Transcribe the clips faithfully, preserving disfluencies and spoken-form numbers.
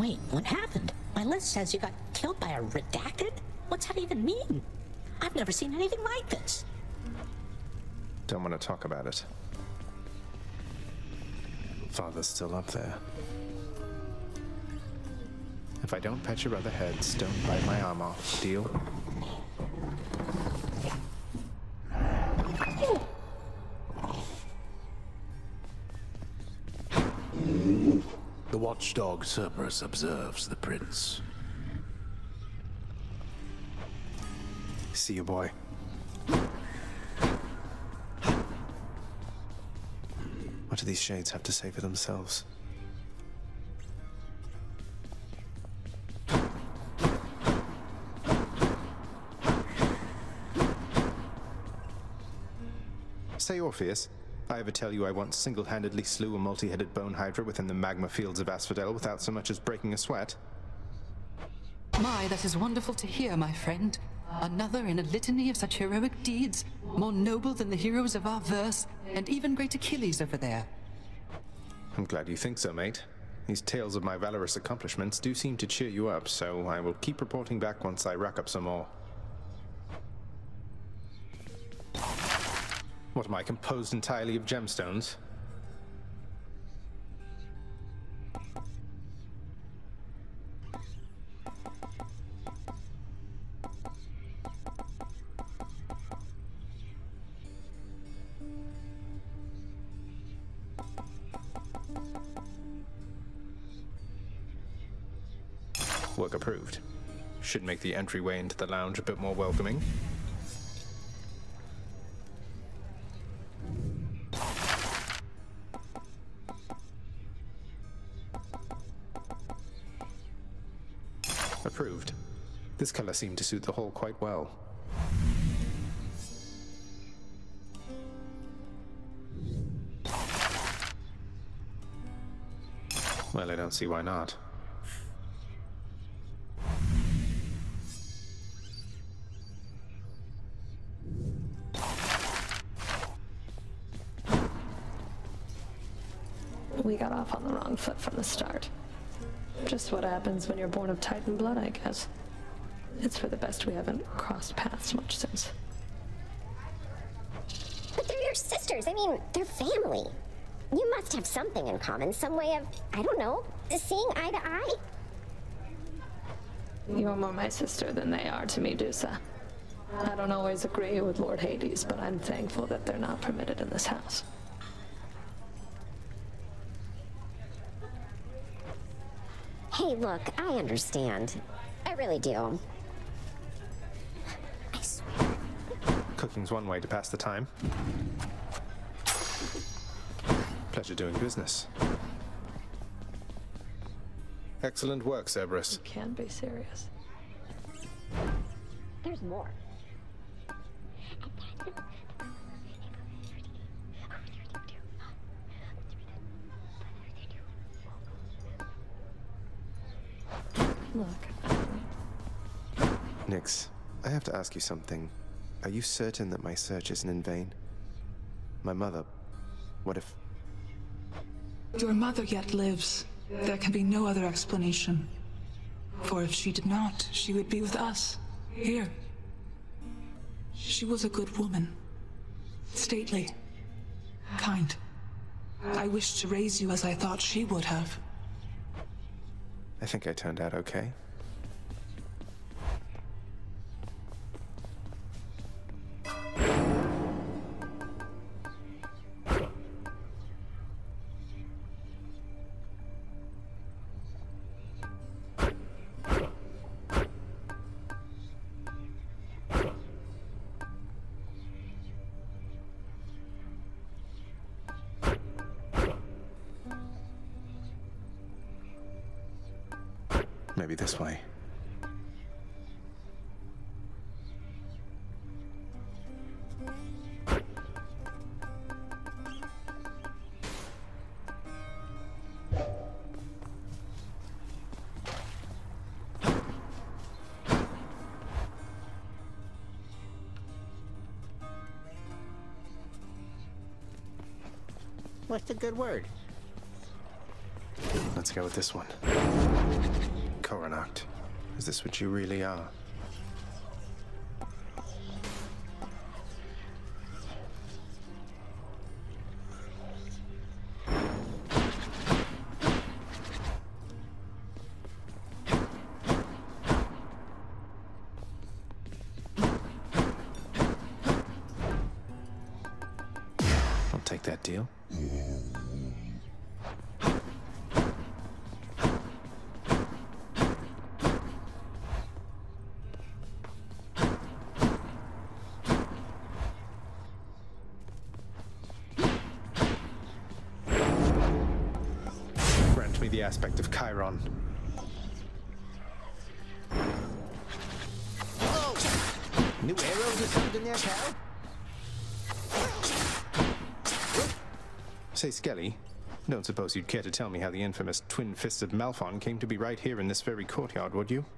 Wait, what happened? My list says you got killed by a redacted? What's that even mean? I've never seen anything like this. Don't want to talk about it. Father's still up there. If I don't pet your other heads, don't bite my arm off. Deal? The watchdog Cerberus observes the prince. See you, boy. What do these shades have to say for themselves? Say, Orpheus, I ever tell you I once single-handedly slew a multi-headed bone hydra within the magma fields of Asphodel without so much as breaking a sweat? My, that is wonderful to hear, my friend. Another in a litany of such heroic deeds, more noble than the heroes of our verse, and even great Achilles over there. I'm glad you think so, mate. These tales of my valorous accomplishments do seem to cheer you up, so I will keep reporting back once I rack up some more. What am I, composed entirely of gemstones? Work approved. Should make the entryway into the lounge a bit more welcoming. Approved. This color seemed to suit the hall quite well. Well, I don't see why not. We got off on the wrong foot from the start. Just what happens when you're born of Titan blood, I guess. It's for the best we haven't crossed paths much since. But they're your sisters. I mean, they're family. You must have something in common, some way of, I don't know, seeing eye to eye. You're more my sister than they are to me, Dusa. I don't always agree with Lord Hades, but I'm thankful that they're not permitted in this house. Hey, look, I understand. I really do. I swear. Cooking's one way to pass the time. Pleasure doing business. Excellent work, Cerberus. You can't be serious. There's more. Look. Nyx, I have to ask you something. Are you certain that my search isn't in vain? My mother, what if... Your mother yet lives. There can be no other explanation. For if she did not, she would be with us, here. She was a good woman. Stately. Kind. I wished to raise you as I thought she would have. I think I turned out okay. Maybe this way. What's the good word? Let's go with this one. Coronacht. Is this what you really are? I'll take that deal. Grant me the aspect of Chiron. Oh! New arrows or something there, pal? Say, Skelly, don't suppose you'd care to tell me how the infamous twin-fisted Malphon came to be right here in this very courtyard, would you?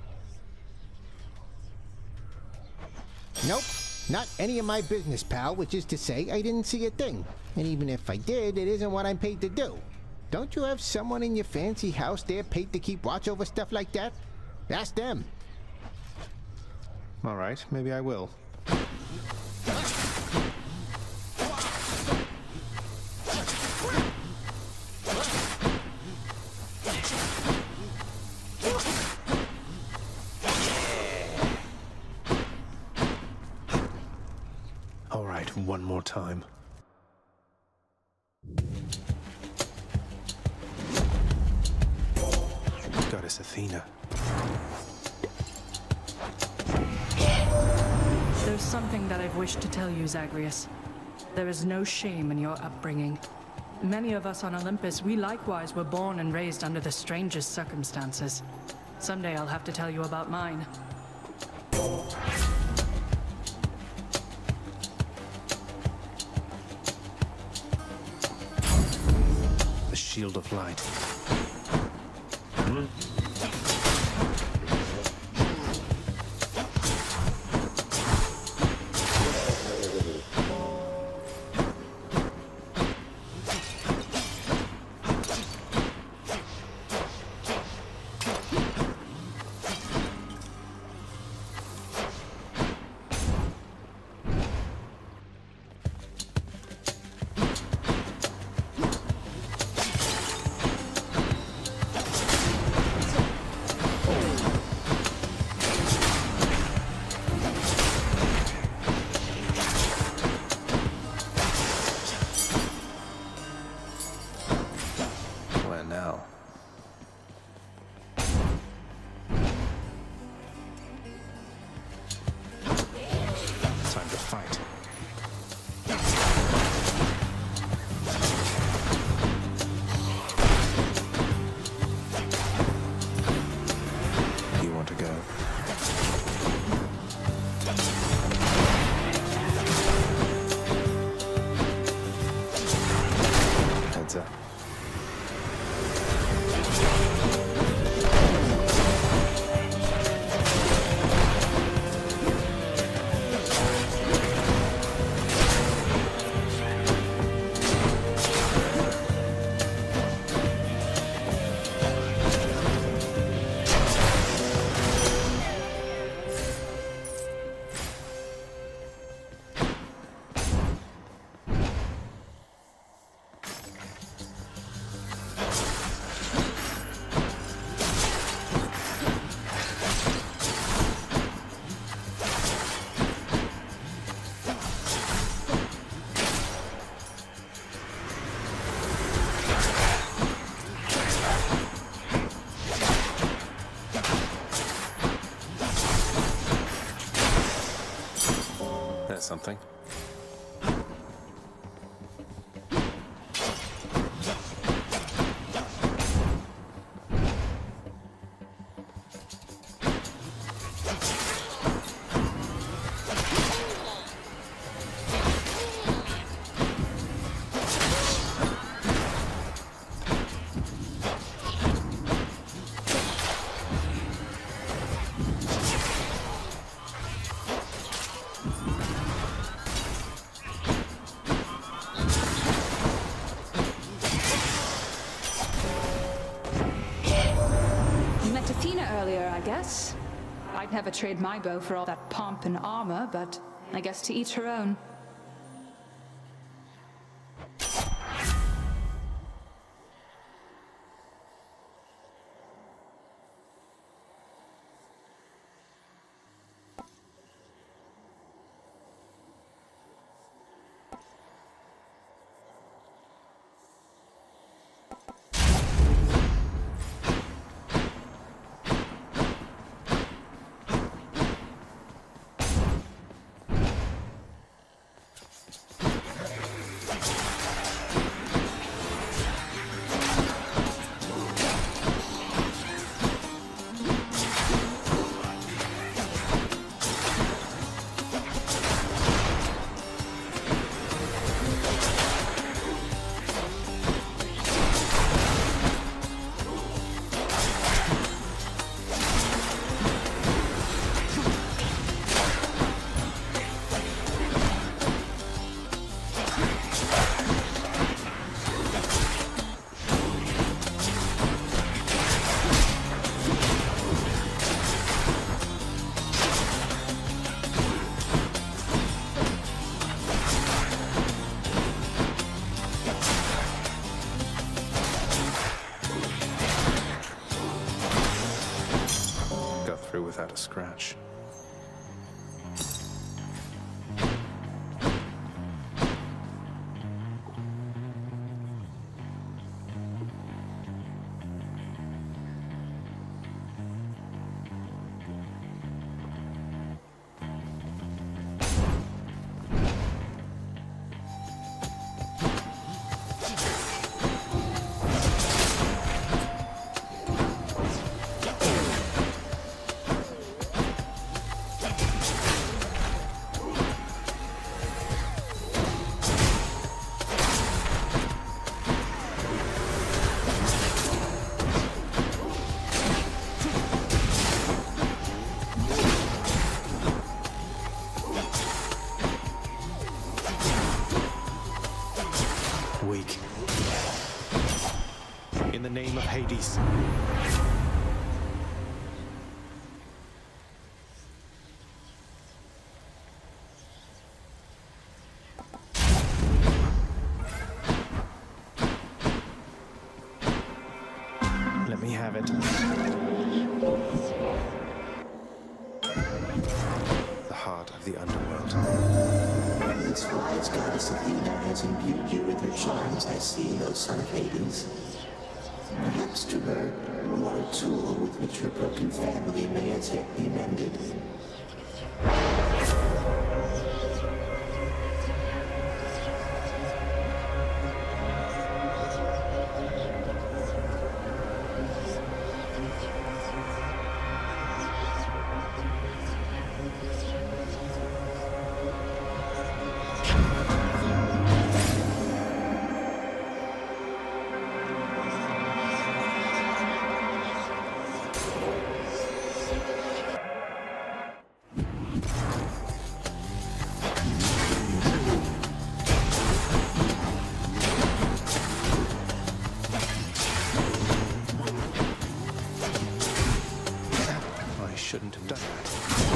Nope. Not any of my business, pal, which is to say I didn't see a thing. And even if I did, it isn't what I'm paid to do. Don't you have someone in your fancy house there paid to keep watch over stuff like that? Ask them. All right, maybe I will. All right, one more time. Goddess Athena. There's something that I've wished to tell you, Zagreus. There is no shame in your upbringing. Many of us on Olympus, we likewise were born and raised under the strangest circumstances. Someday I'll have to tell you about mine. The Shield of Light. Something. earlier, I guess. I'd never trade my bow for all that pomp and armor, but I guess to each her own. Without a scratch. Weak. In the name of Hades. Let me have it. The heart of the underworld. This wise goddess Athena has imbued you with her charms, I see, O son of Hades. Perhaps to her, you are a tool with which her broken family may as yet be mended. Shouldn't have done that.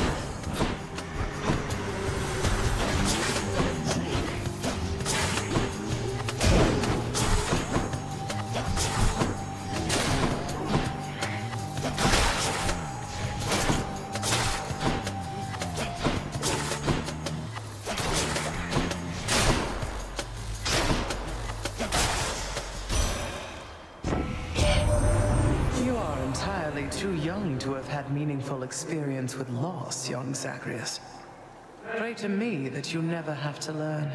Too young to have had meaningful experience with loss, young Zagreus. Pray to me that you never have to learn.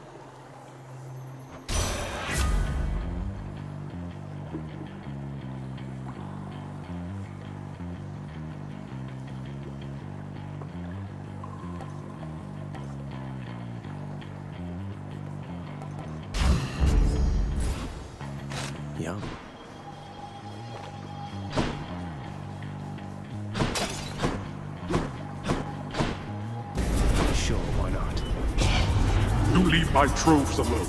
Young. Leave my troves alone.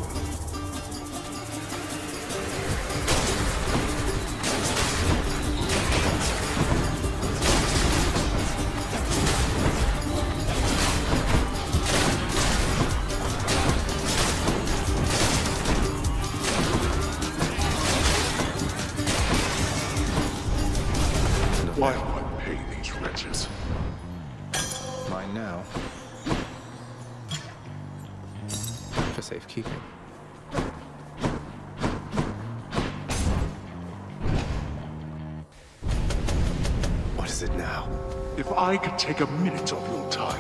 is it now? If I could take a minute of your time.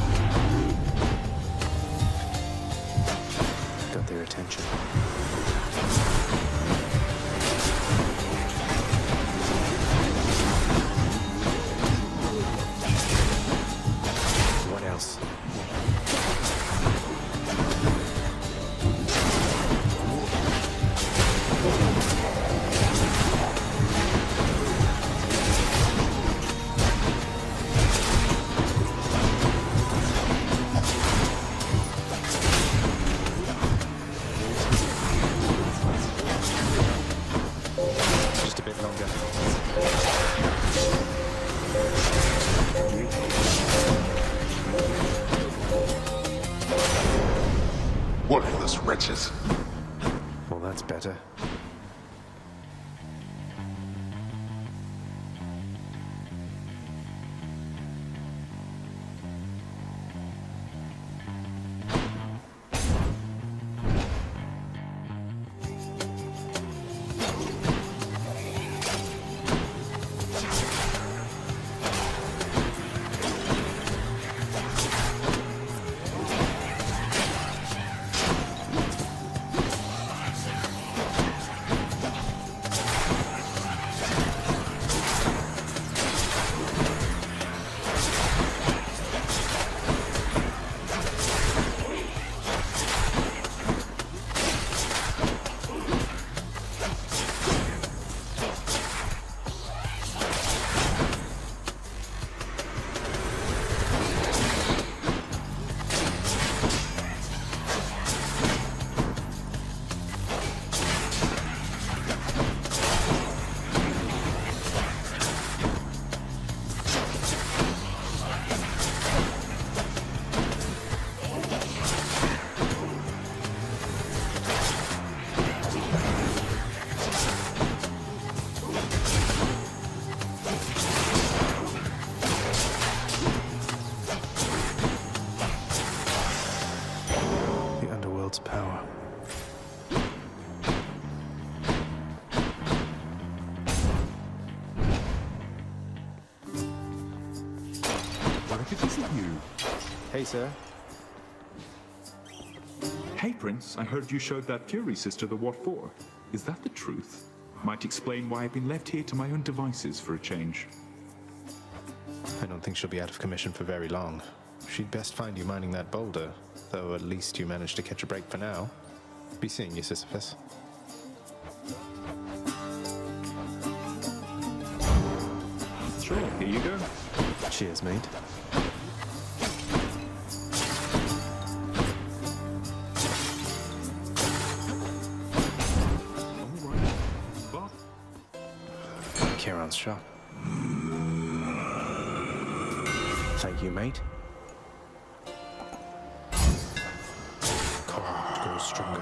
Got their attention. What else? Worthless wretches. Well, that's better. Power. What if it isn't you? Hey, sir. Hey, Prince. I heard you showed that Fury sister the what for. Is that the truth? Might explain why I've been left here to my own devices for a change. I don't think she'll be out of commission for very long. She'd best find you mining that boulder, though at least you managed to catch a break for now. Be seeing you, Sisyphus. Sure, here you go. Cheers, mate. Charon's shop. Thank you, mate. Cold grows stronger.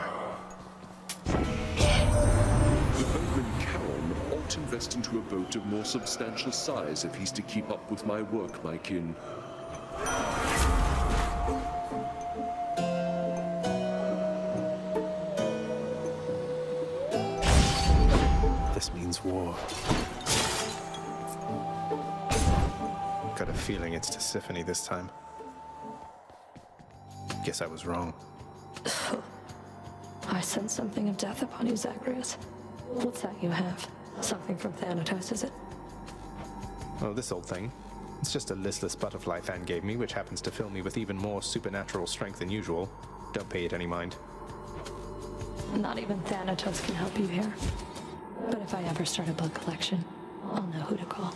The boatman Charon ought invest into a boat of more substantial size if he's to keep up with my work, my kin. This means war. Got a feeling it's Tisiphone this time. Guess I was wrong. I sense something of death upon you, Zagreus. What's that you have? Something from Thanatos, is it? Oh, this old thing. It's just a listless butterfly fan gave me, which happens to fill me with even more supernatural strength than usual. Don't pay it any mind. Not even Thanatos can help you here. But if I ever start a bug collection, I'll know who to call.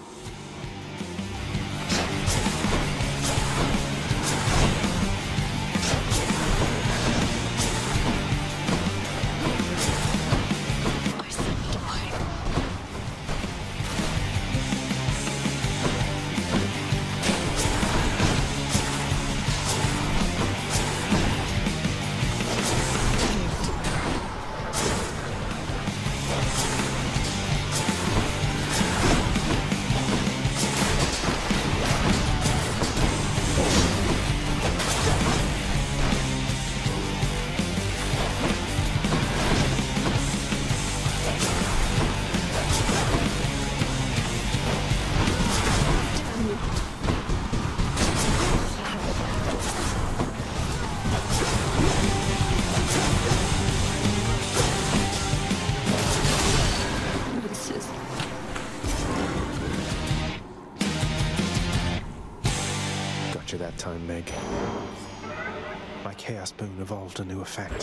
that time, Meg. My Chaos Boon evolved a new effect.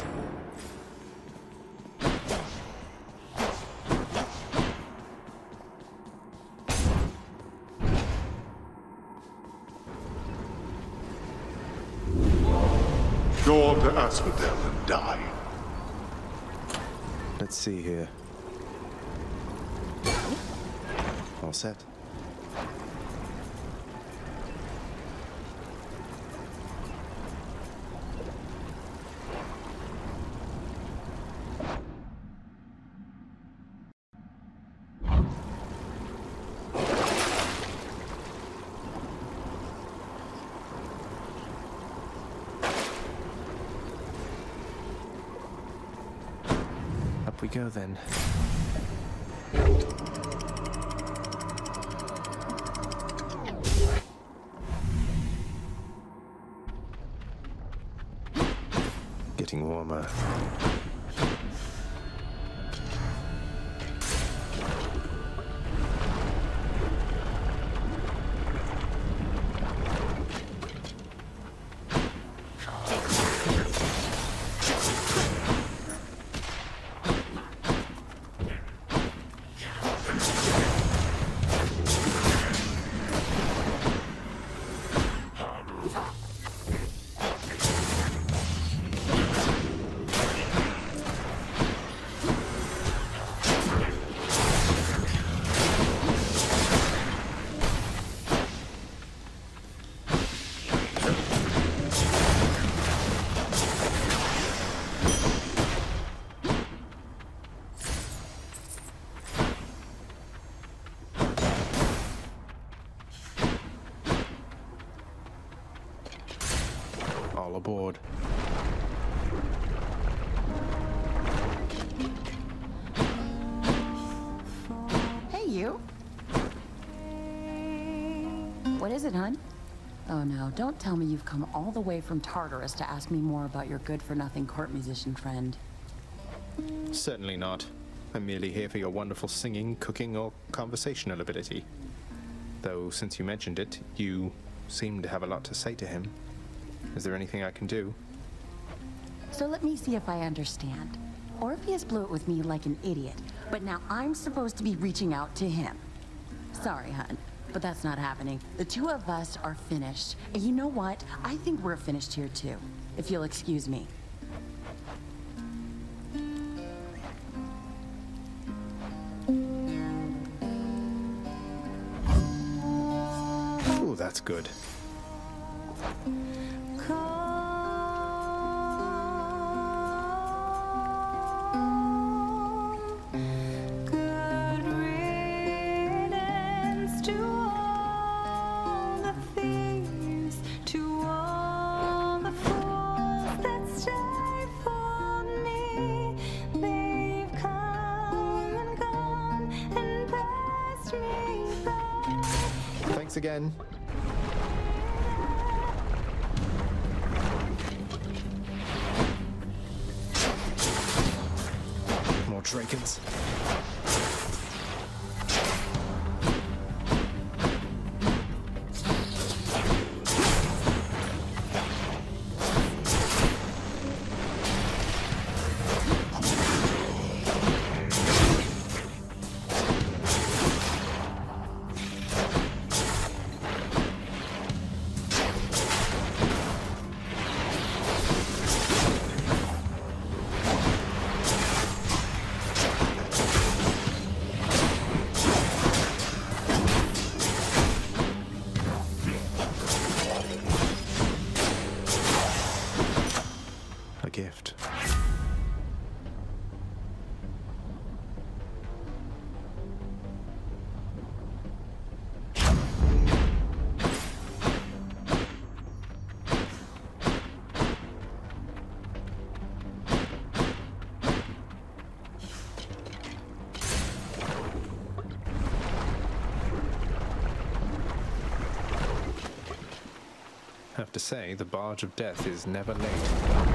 Go on to Asphodel and die. Let's see here. All set. Up we go then. Getting warmer. All aboard. Hey, you. What is it, hon? Oh no, don't tell me you've come all the way from Tartarus to ask me more about your good-for-nothing court musician friend. Certainly not. I'm merely here for your wonderful singing, cooking, or conversational ability. Though, since you mentioned it, you seem to have a lot to say to him. Is there anything I can do? So let me see if I understand. Orpheus blew it with me like an idiot, but now I'm supposed to be reaching out to him. Sorry, hun, but that's not happening. The two of us are finished. And you know what? I think we're finished here too, if you'll excuse me. Ooh, that's good. Thanks again. More Drakens. Gift. Have to say, the Barge of Death is never late.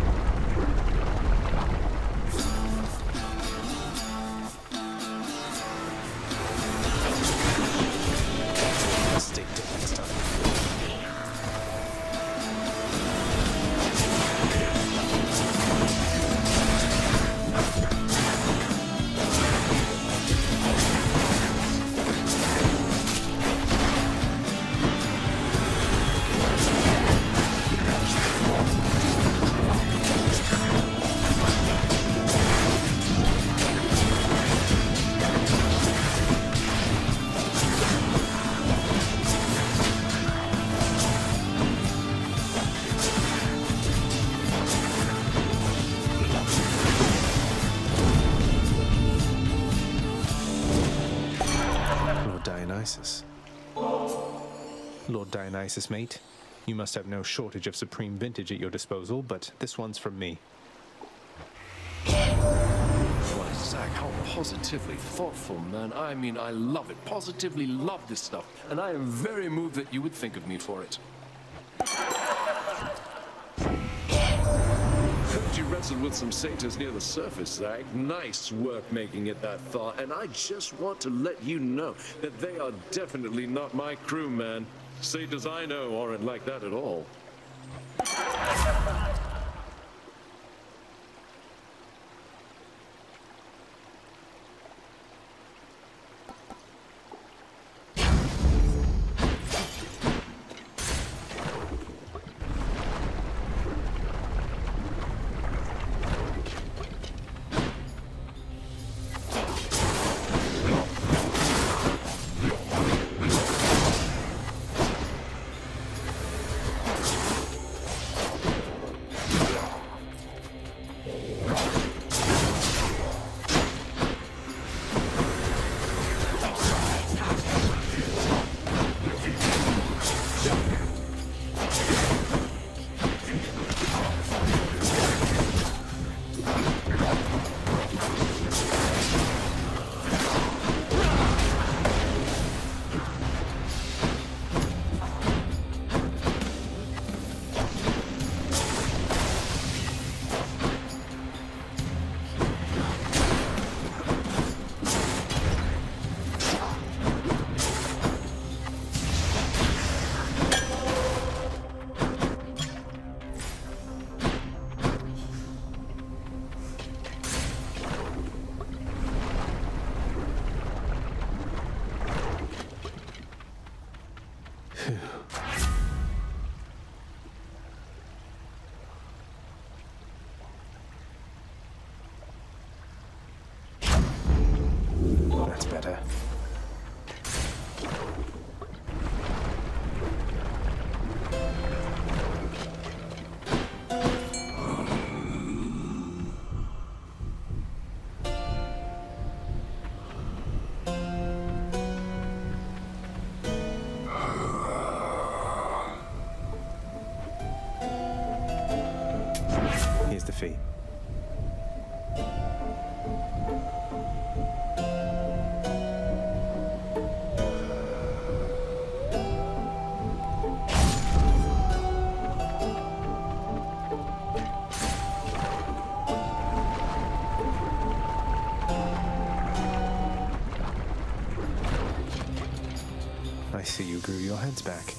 Stick to next time. Lord Dionysus. Lord Dionysus, mate, you must have no shortage of supreme vintage at your disposal, but this one's from me. Why, Zach, how positively thoughtful, man. I mean, I love it. Positively love this stuff. And I am very moved that you would think of me for it. Heard you wrestled with some satyrs near the surface, Zach. Nice work making it that far. And I just want to let you know that they are definitely not my crew, man. Satyrs I know aren't like that at all. That's better. Here's the fee. I see you grew your heads back.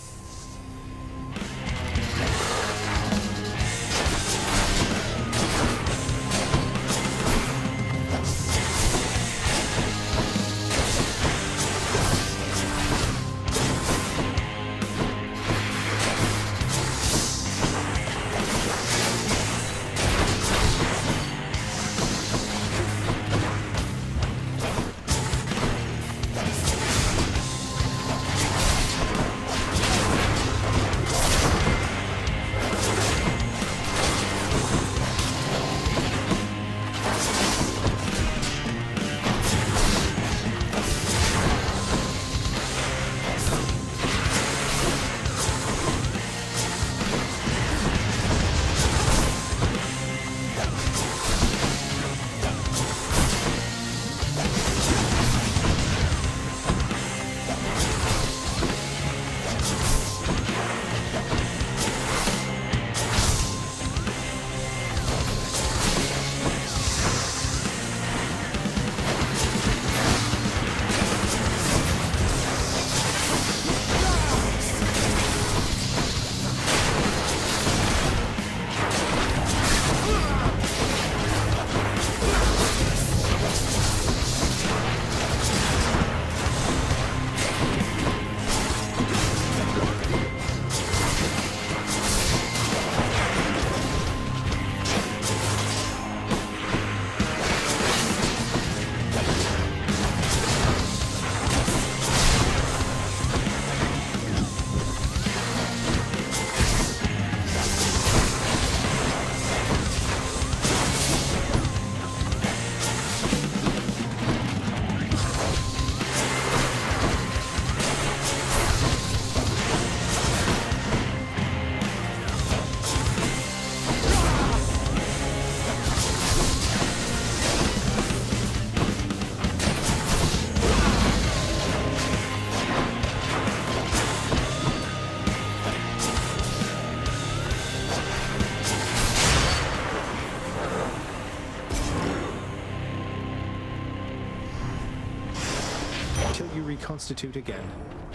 till you reconstitute again.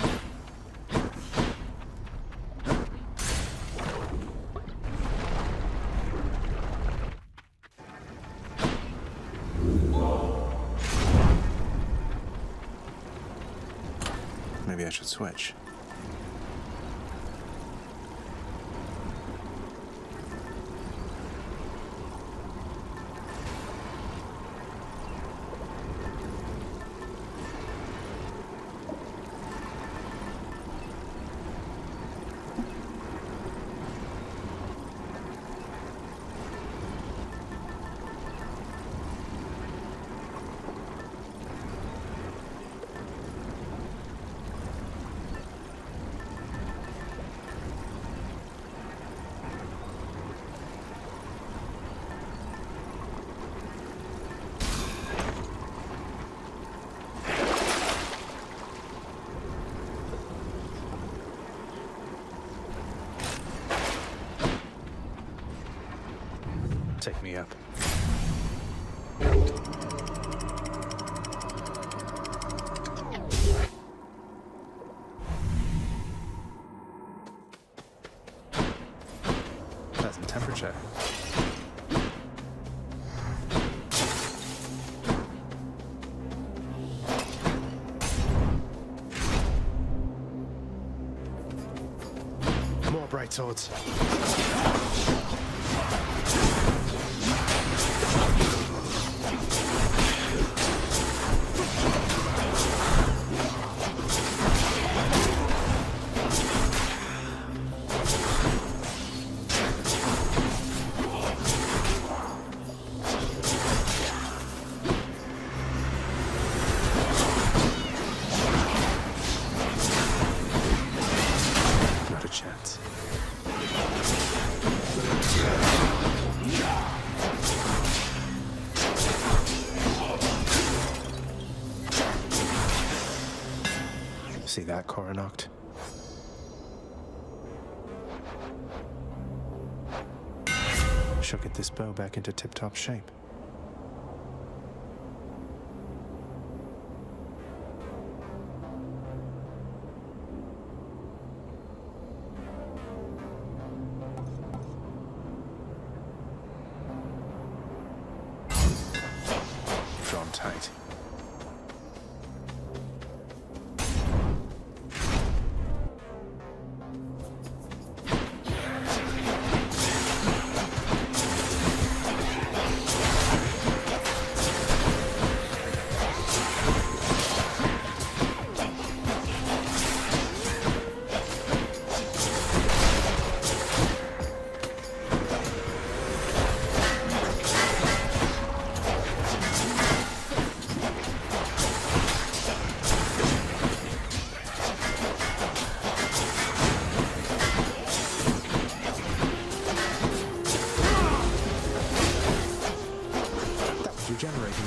Maybe I should switch. Take me up. Pleasant temperature. More bright swords. See that, Coronoct? She'll get this bow back into tip-top shape. Drawn tight. Regenerating.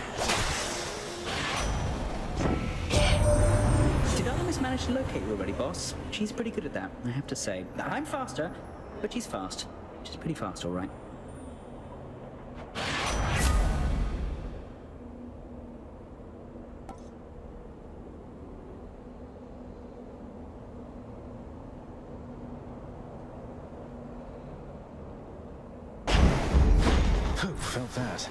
Did Artemis manage to locate you already, boss? She's pretty good at that, I have to say. I'm faster, but she's fast. She's pretty fast, all right. Who felt that?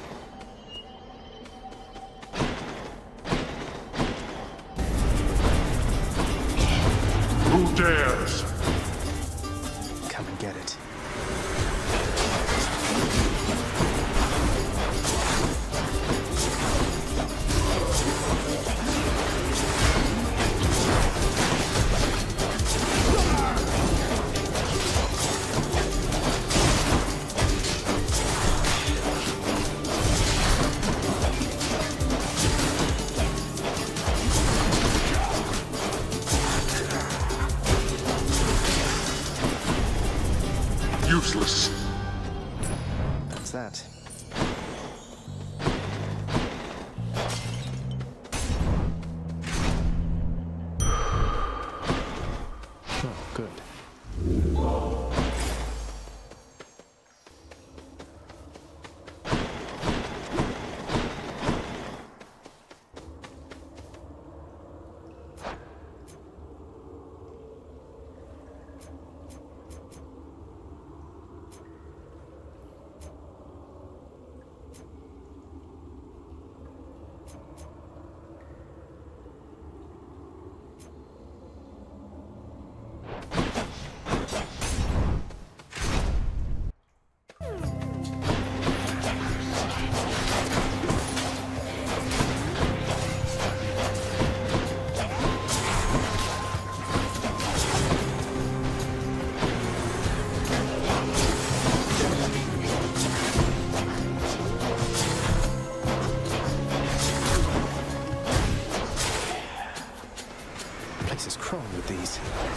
Who dares? Come and get it. Useless. That's that. Oh, good. What's wrong with these?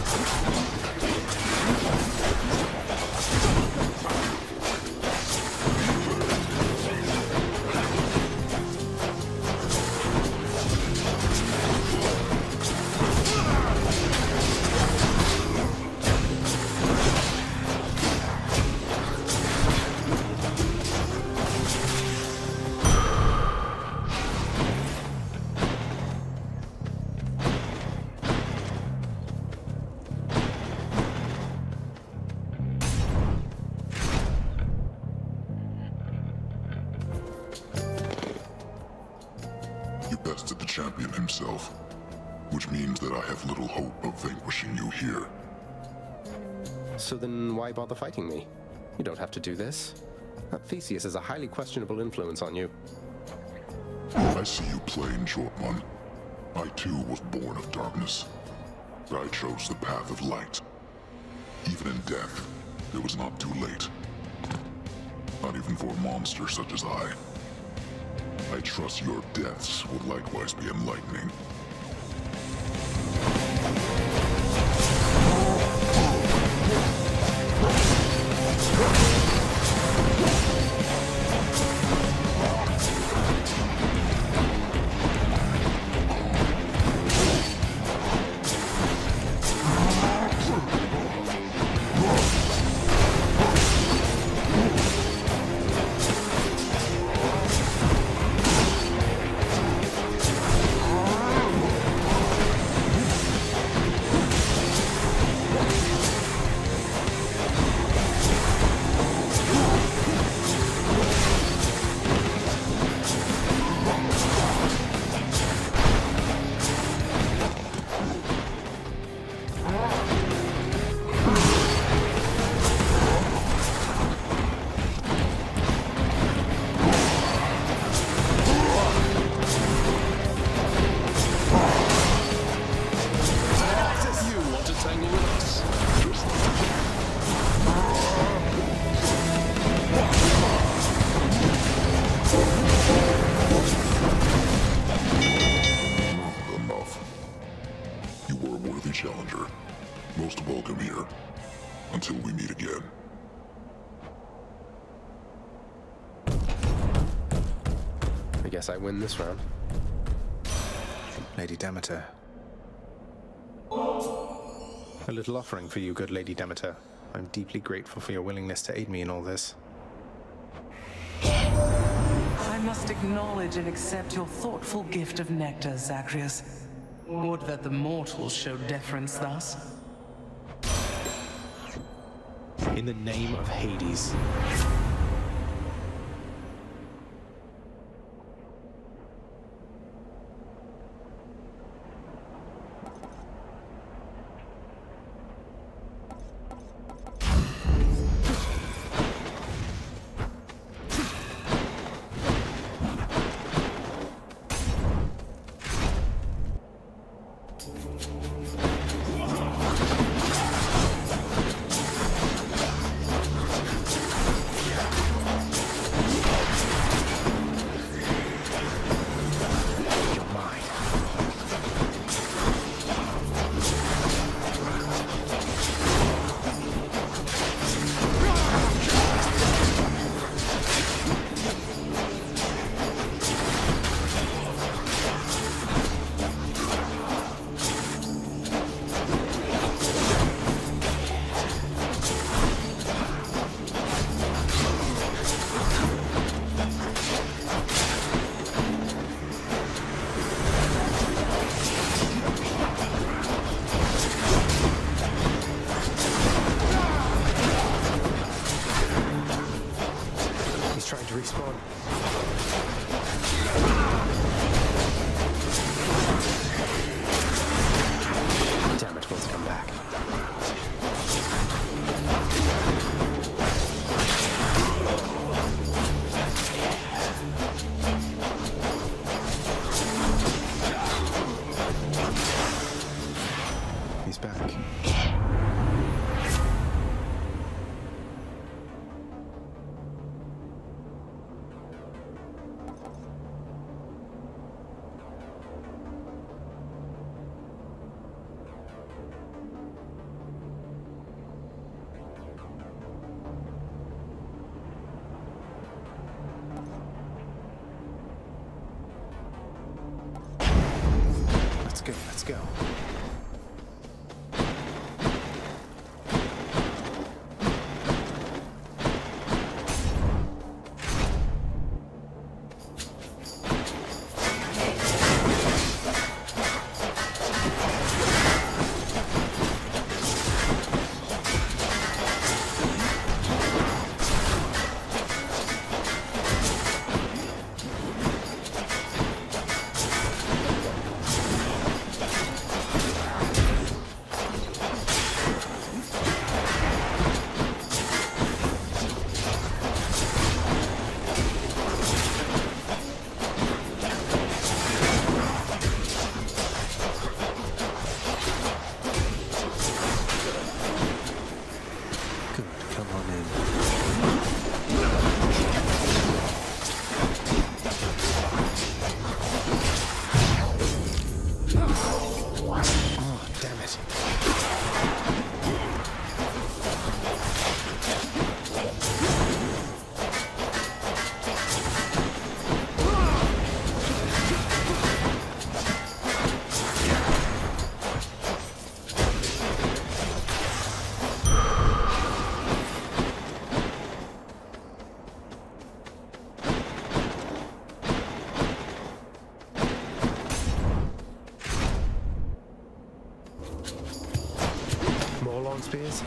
Champion himself, which means that I have little hope of vanquishing you here. So then why bother fighting me? You don't have to do this. That Theseus has a highly questionable influence on you. I see you playing, short one. I too was born of darkness, but I chose the path of light. Even in death, it was not too late. Not even for a monster such as I. I trust your deaths would likewise be enlightening. Challenger. Most welcome here. Until we meet again. I guess I win this round. Lady Demeter. A little offering for you, good Lady Demeter. I'm deeply grateful for your willingness to aid me in all this. I must acknowledge and accept your thoughtful gift of nectar, Zagreus. Would that the mortals showed deference thus. In the name of Hades. go, let's go. Spears.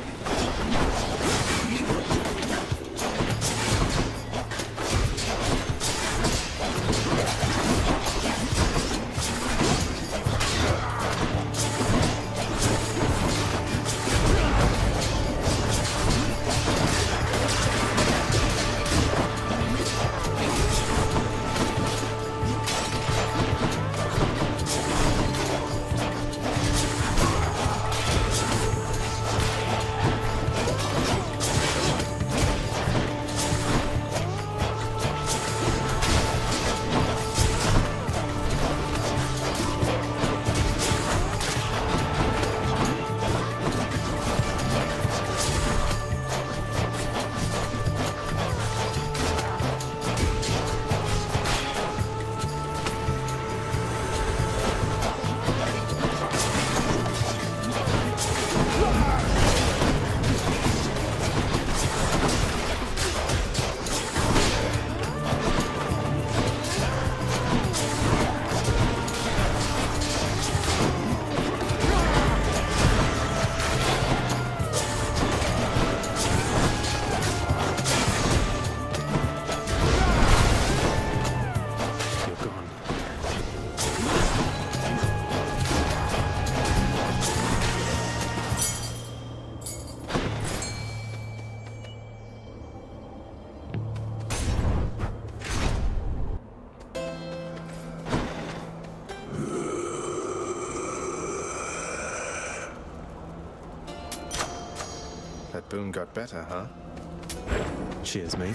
That boon got better, huh? Cheers, mate.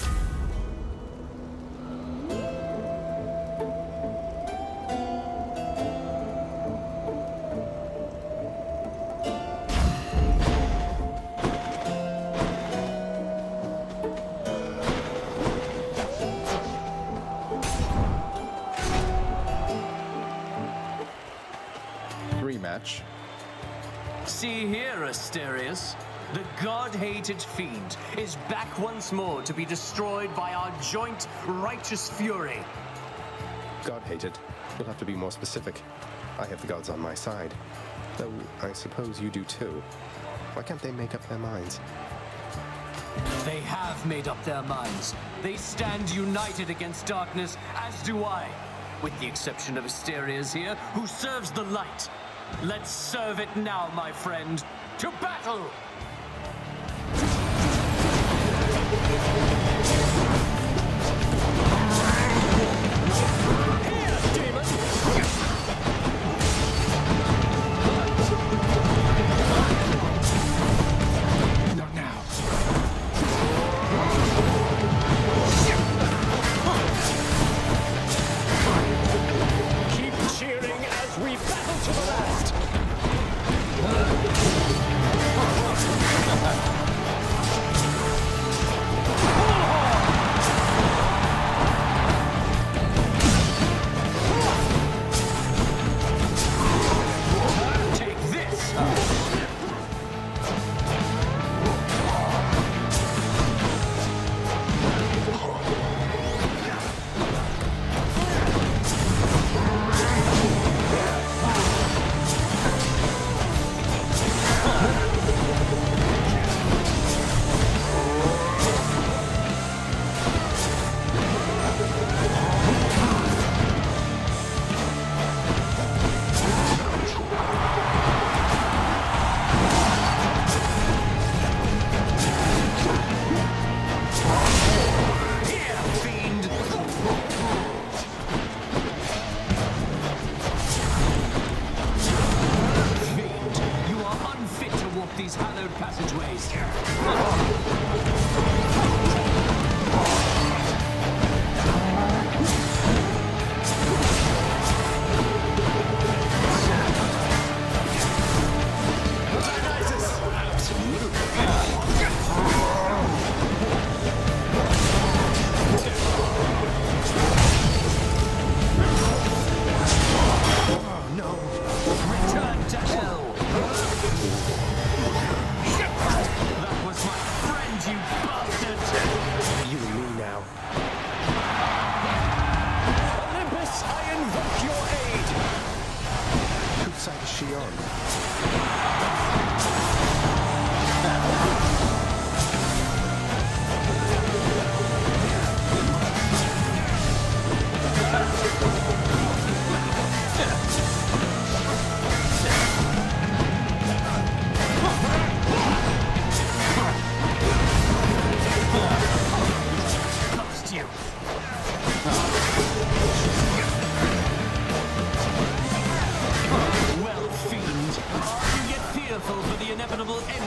Rematch. See here, Asterius. The god-hated fiend is back once more to be destroyed by our joint righteous fury. God-hated? You'll have to be more specific. I have the gods on my side. Though, I suppose you do too. Why can't they make up their minds? They have made up their minds. They stand united against darkness, as do I. With the exception of Asterius here, who serves the light. Let's serve it now, my friend. To battle!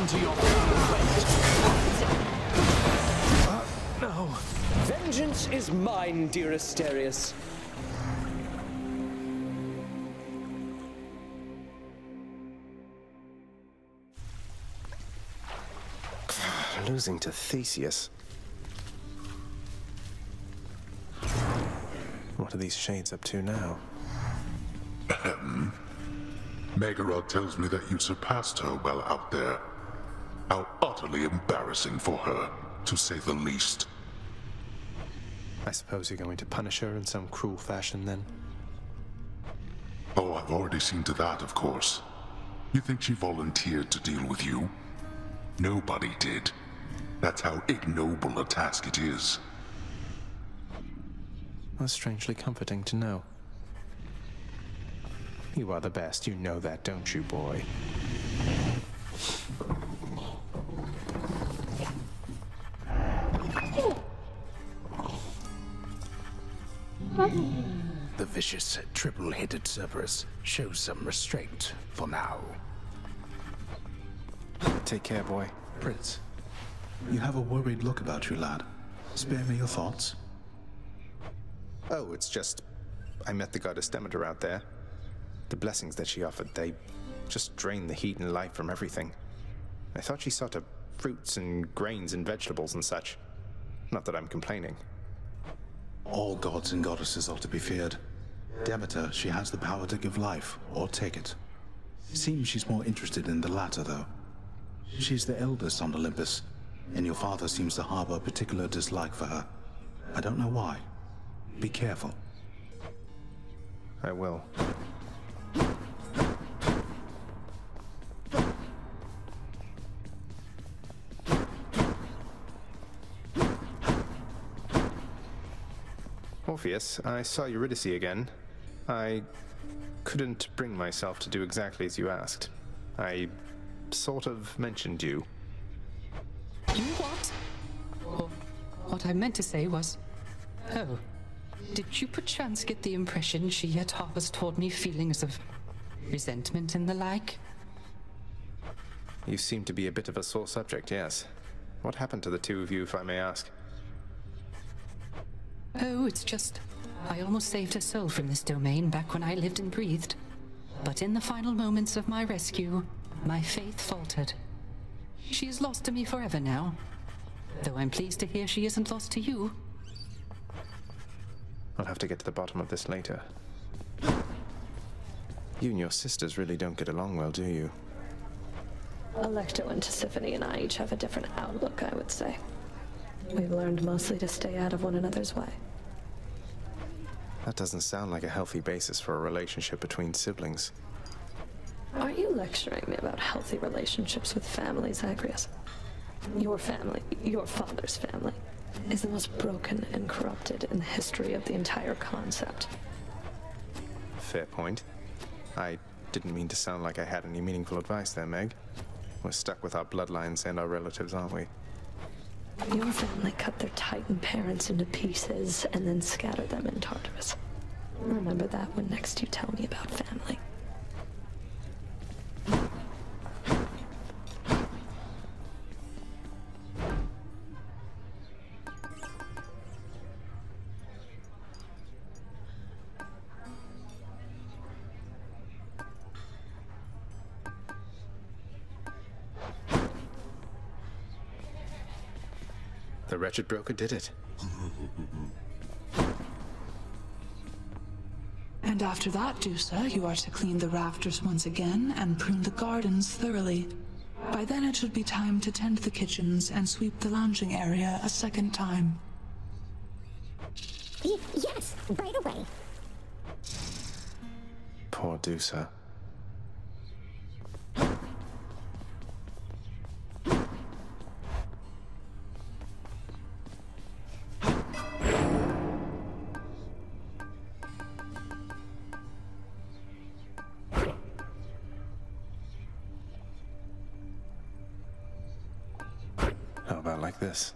return to your friend. Uh, no. Vengeance is mine, dear Asterius. Losing to Theseus. What are these shades up to now? Ahem. Megarod tells me that you surpassed her well out there. How utterly embarrassing for her, to say the least. I suppose you're going to punish her in some cruel fashion, then? Oh, I've already seen to that, of course. You think she volunteered to deal with you? Nobody did. That's how ignoble a task it is. That's strangely comforting to know. You are the best, you know that, don't you, boy? The vicious, triple-headed Cerberus shows some restraint for now. Take care, boy. Prince, you have a worried look about you, lad. Spare me your thoughts. Oh, it's just... I met the goddess Demeter out there. The blessings that she offered, they just drain the heat and life from everything. I thought she sought to fruits and grains and vegetables and such. Not that I'm complaining. All gods and goddesses are to be feared. Demeter, she has the power to give life, or take it. It seems she's more interested in the latter, though. She's the eldest on Olympus, and your father seems to harbor a particular dislike for her. I don't know why. Be careful. I will. Orpheus, I saw Eurydice again. I couldn't bring myself to do exactly as you asked. I sort of mentioned you. You what? Or what I meant to say was... Oh, did you perchance get the impression she yet harbors toward me feelings of resentment and the like? You seem to be a bit of a sore subject, yes. What happened to the two of you, if I may ask? Oh, it's just... I almost saved her soul from this domain back when I lived and breathed. But in the final moments of my rescue, my faith faltered. She is lost to me forever now. Though I'm pleased to hear she isn't lost to you. I'll have to get to the bottom of this later. You and your sisters really don't get along well, do you? Alecto and Tisiphone and I each have a different outlook, I would say. We've learned mostly to stay out of one another's way. That doesn't sound like a healthy basis for a relationship between siblings. Are you lecturing me about healthy relationships with families, Zagreus? Your family, your father's family, is the most broken and corrupted in the history of the entire concept. Fair point. I didn't mean to sound like I had any meaningful advice there, Meg. We're stuck with our bloodlines and our relatives, aren't we? Your family cut their Titan parents into pieces and then scattered them in Tartarus. Remember that when next you tell me about family. The wretched broker did it. And after that, Dusa, you are to clean the rafters once again and prune the gardens thoroughly. By then it should be time to tend the kitchens and sweep the lounging area a second time. Y yes, right away. Poor Dusa. How about like this?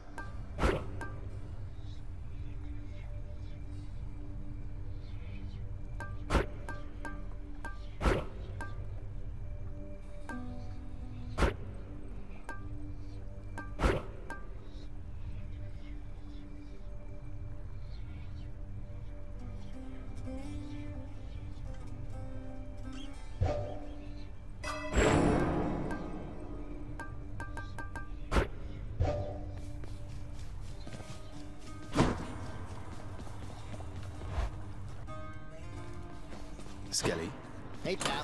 Skelly. Hey, pal.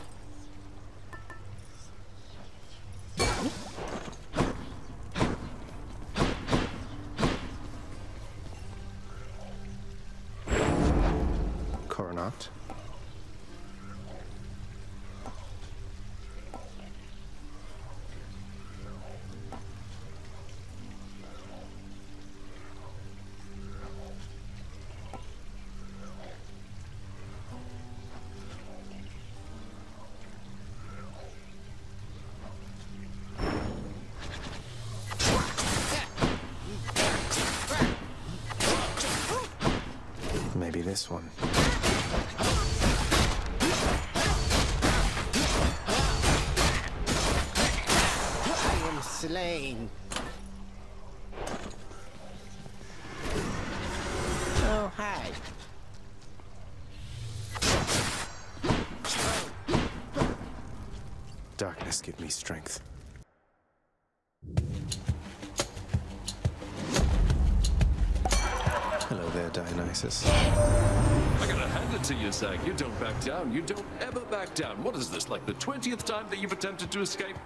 Coronacht. Maybe this one. I am slain. Oh, hi. Darkness, give me strength. Hello there, Dionysus. I gotta hand it to you, Zag. You don't back down. You don't ever back down. What is this, like the twentieth time that you've attempted to escape?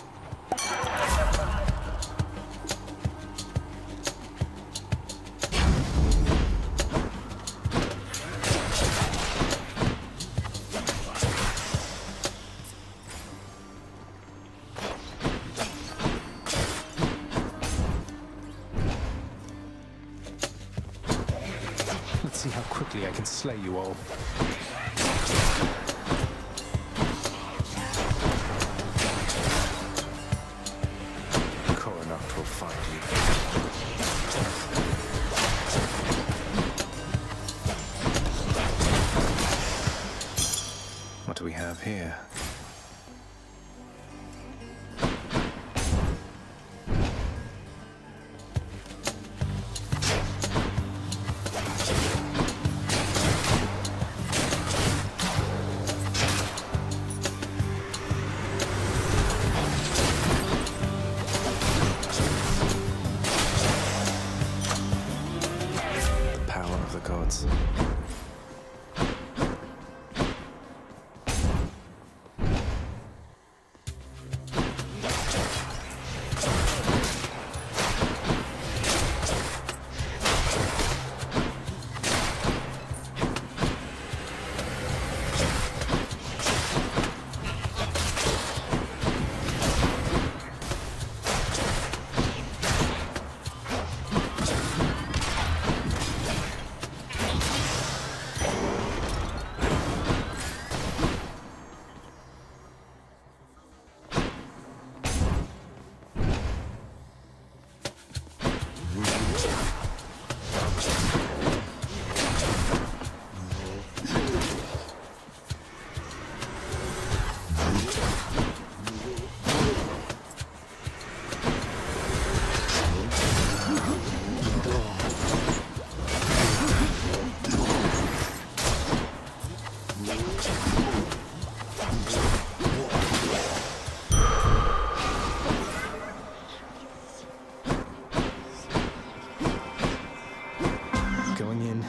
Let's see how quickly I can slay you all. Coronacht will find you. What do we have here? Gods. Going in.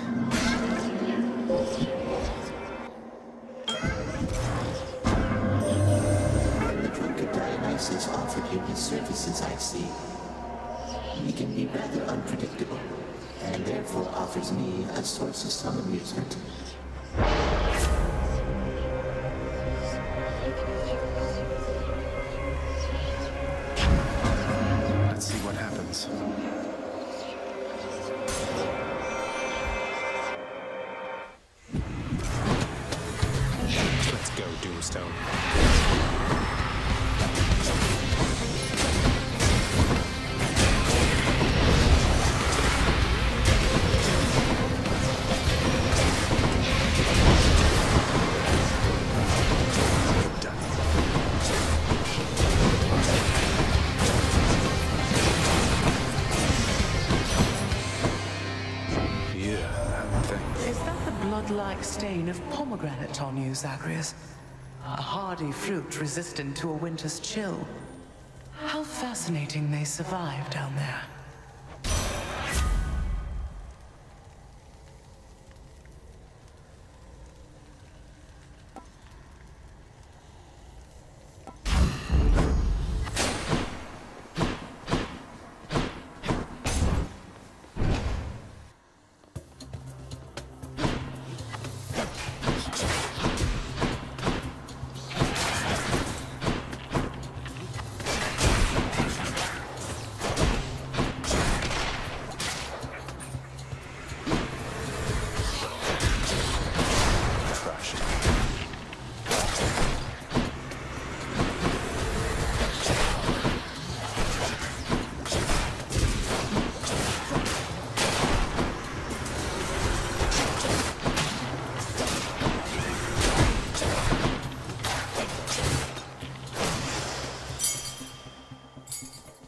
The drunkard Dionysus offered you his services, I see. He can be rather unpredictable, and therefore offers me a source of some amusement. Let's see what happens. Let's go, Doomstone. Like stain of pomegranate on you, Zagreus. A hardy fruit resistant to a winter's chill. How fascinating they survive down there.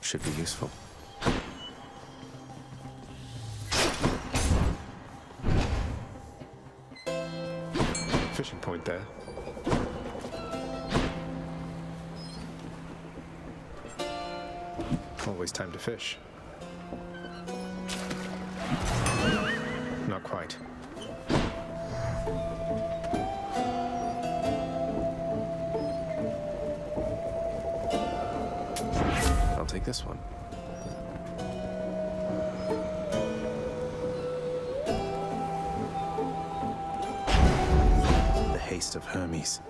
should be useful. Fishing point there. Always time to fish. Not quite. I'll take this one. The haste of Hermes.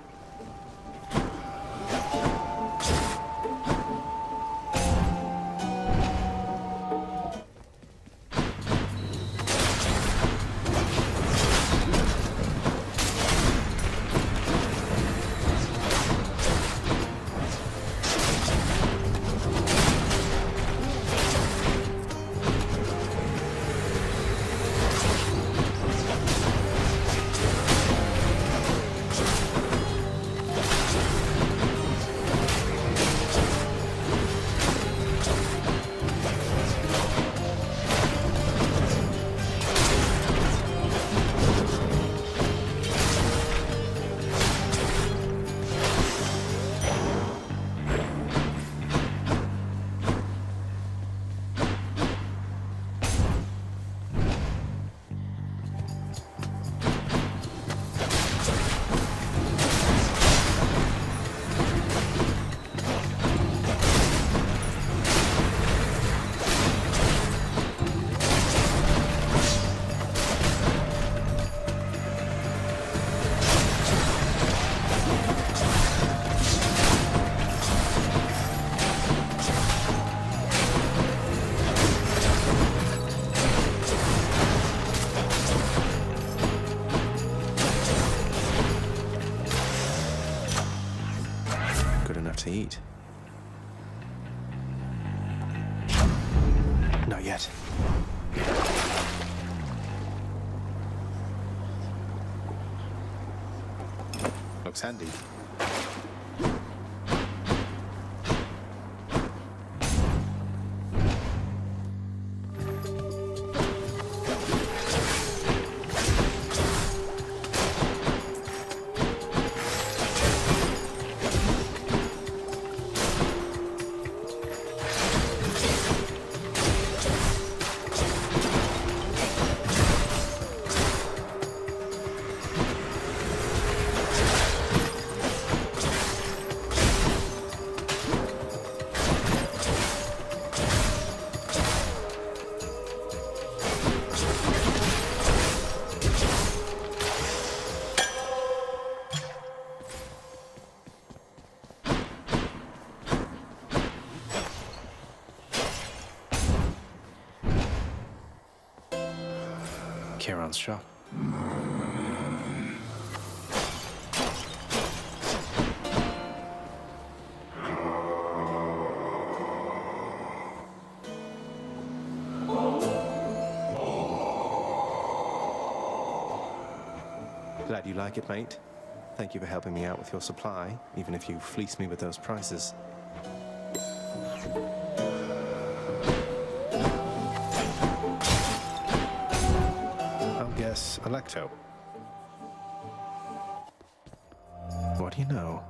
To eat. Not yet. Looks handy. Charon's shop. Glad you like it, mate. Thank you for helping me out with your supply, even if you fleece me with those prices. Yes, Alecto. What do you know?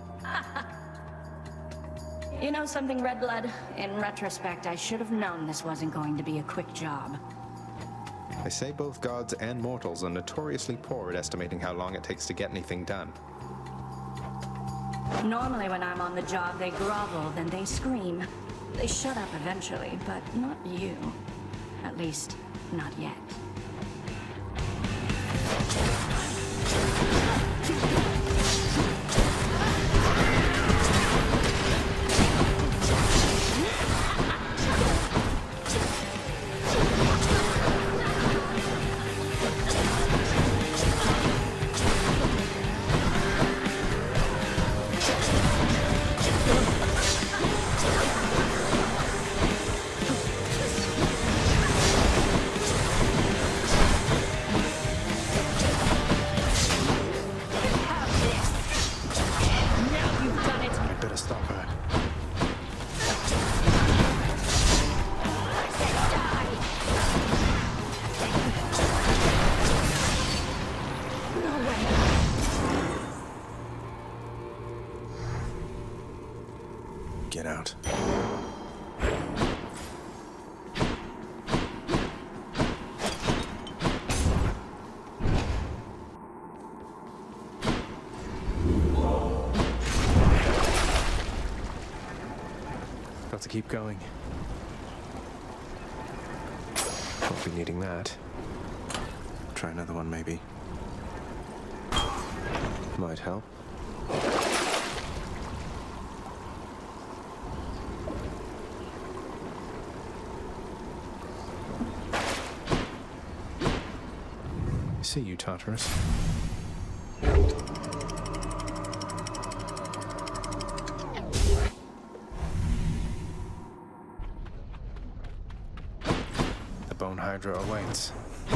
You know something, Redblood? In retrospect, I should have known this wasn't going to be a quick job. They say both gods and mortals are notoriously poor at estimating how long it takes to get anything done. Normally when I'm on the job, they grovel, then they scream. They shut up eventually, but not you. At least, not yet. Get out. Got to keep going. Won't be needing that. Try another one, maybe. Might help. See you, Tartarus. The Bone Hydra awaits.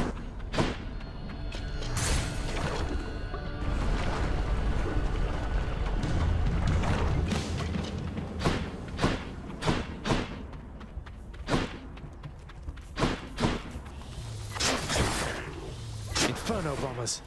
Inferno bombers.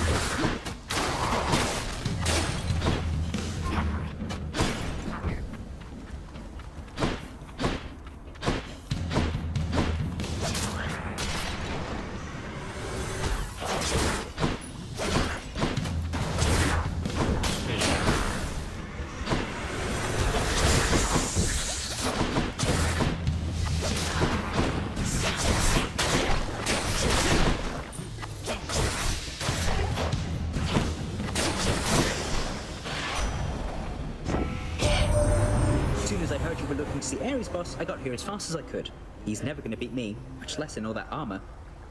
The Ares boss, I got here as fast as I could. He's never going to beat me, much less in all that armor.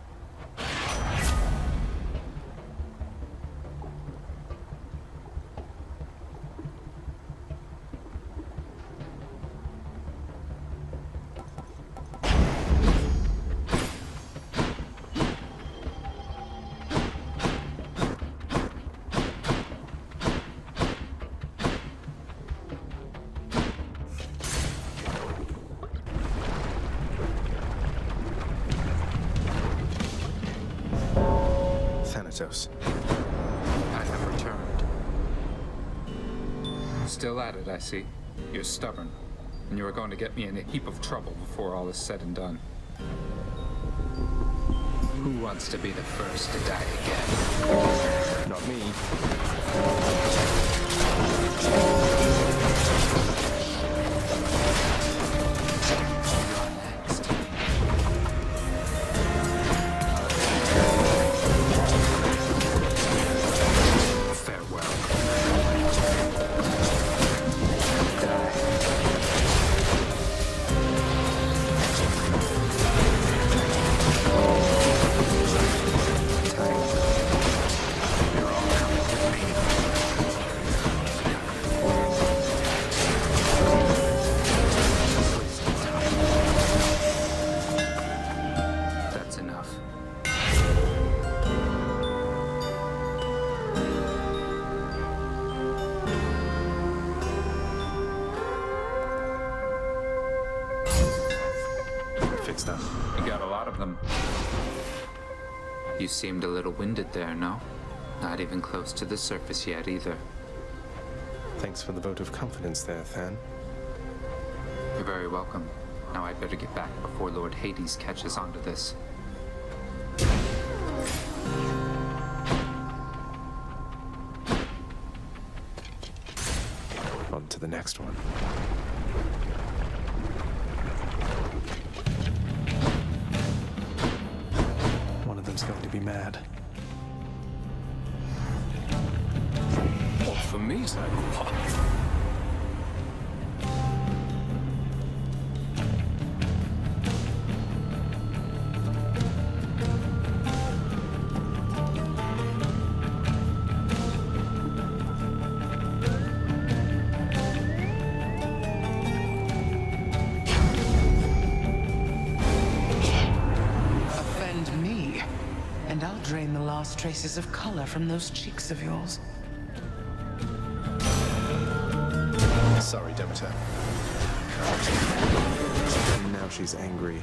I have returned. Still at it, I see. You're stubborn, and you are going to get me in a heap of trouble before all is said and done. Who wants to be the first to die again? Not me. You got a lot of them. You seemed a little winded there, no? Not even close to the surface yet, either. Thanks for the vote of confidence there, Than. You're very welcome. Now I'd better get back before Lord Hades catches on to this. On to the next one. One of them's going to be mad. What for me, Zagua? Drain the last traces of color from those cheeks of yours. Sorry, Demeter. Now she's angry.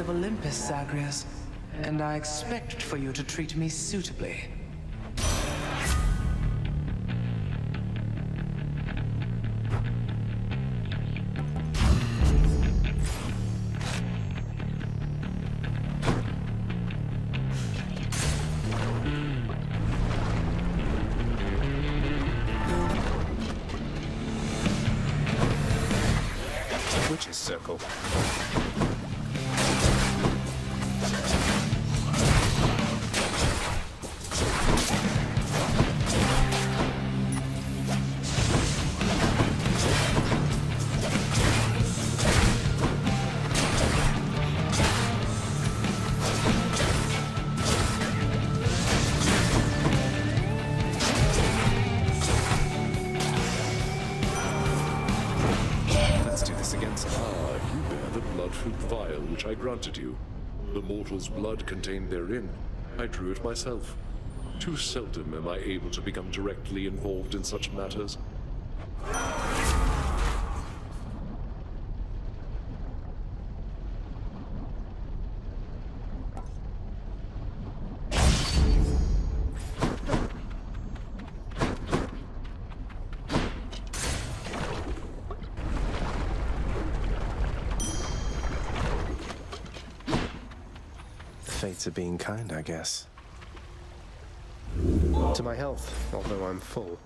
of Olympus, Zagreus, and I expect for you to treat me suitably. Witch's circle. Vial which I granted you. The mortal's blood contained therein. I drew it myself. Too seldom am I able to become directly involved in such matters. Fates are being kind, I guess. To my health, although I'm full.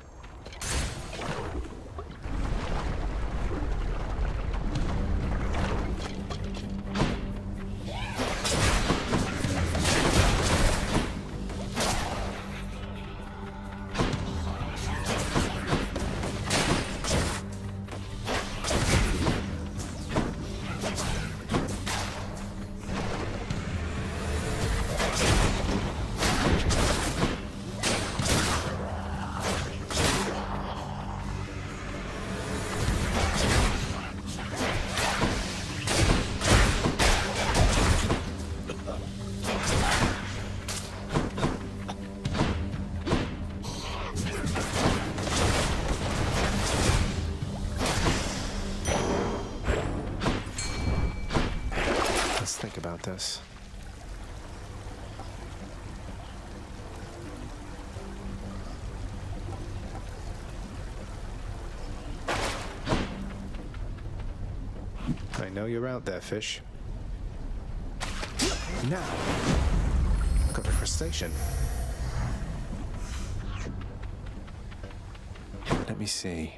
Think about this. I know you're out there, fish. Now, got a crustacean. Let me see.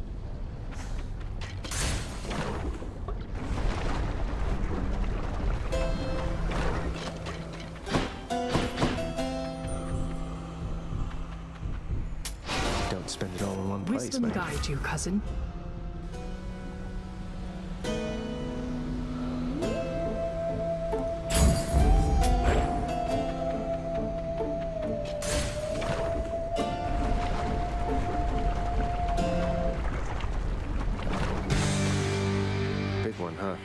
Spend it all in one place, Wisdom mate. guide you, cousin. Big one, huh?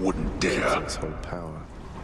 wouldn't dare. His whole power.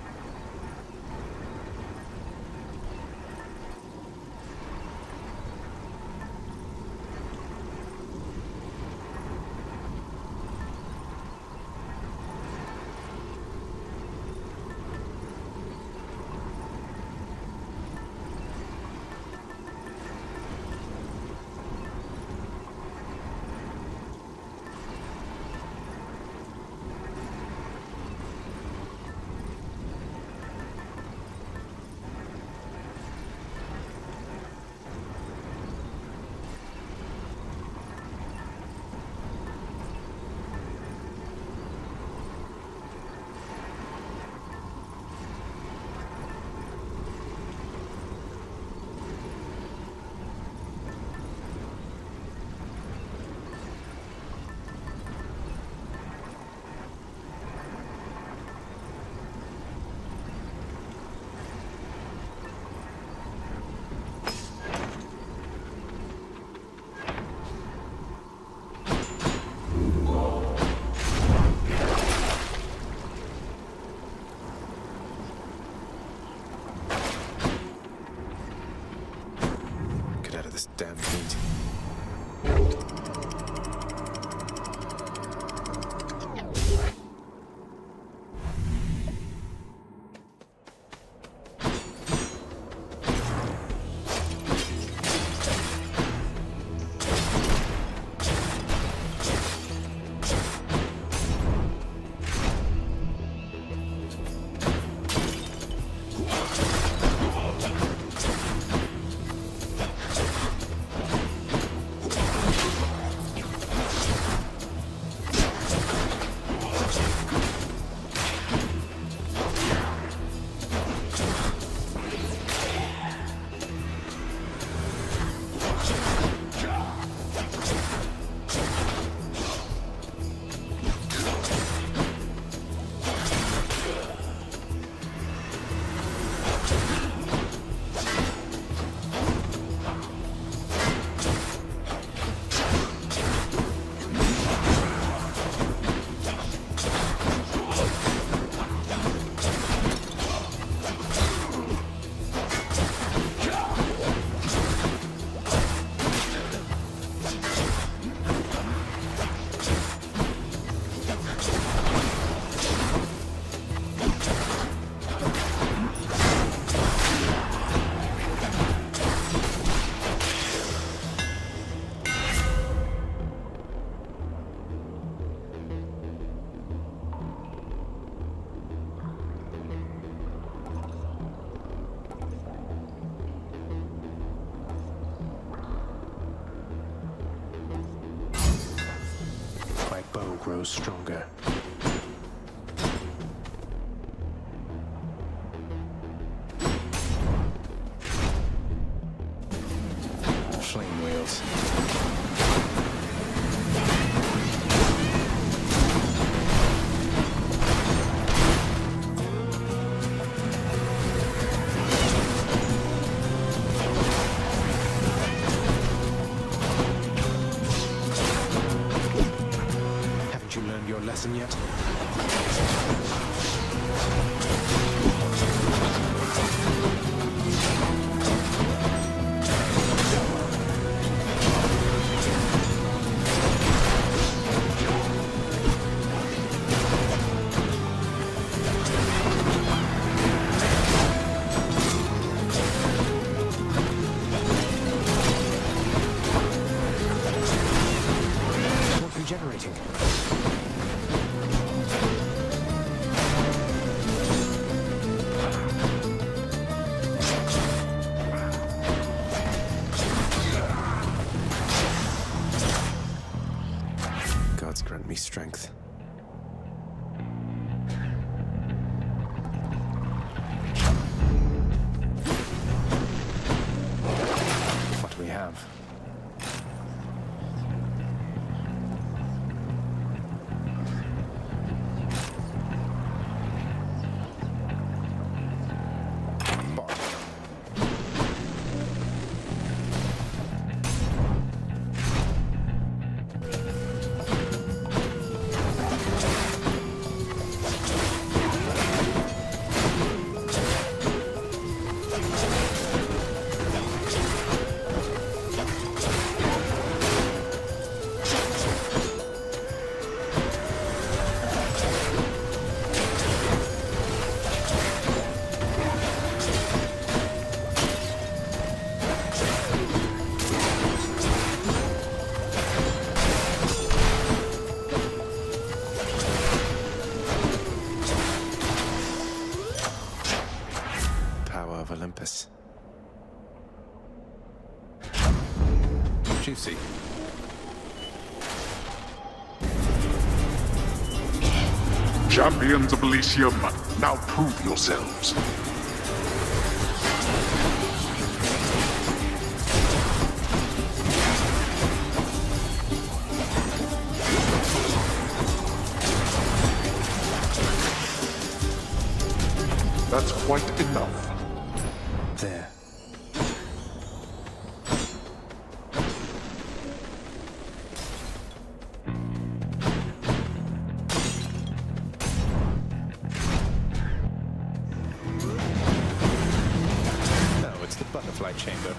This damn heat. Grows stronger. Flame wheels. Your lesson yet? Not regenerating. Grant me strength. What do we have? see. Champions of Elysium, now prove yourselves. That's quite enough. There. Oh, it's the butterfly chamber.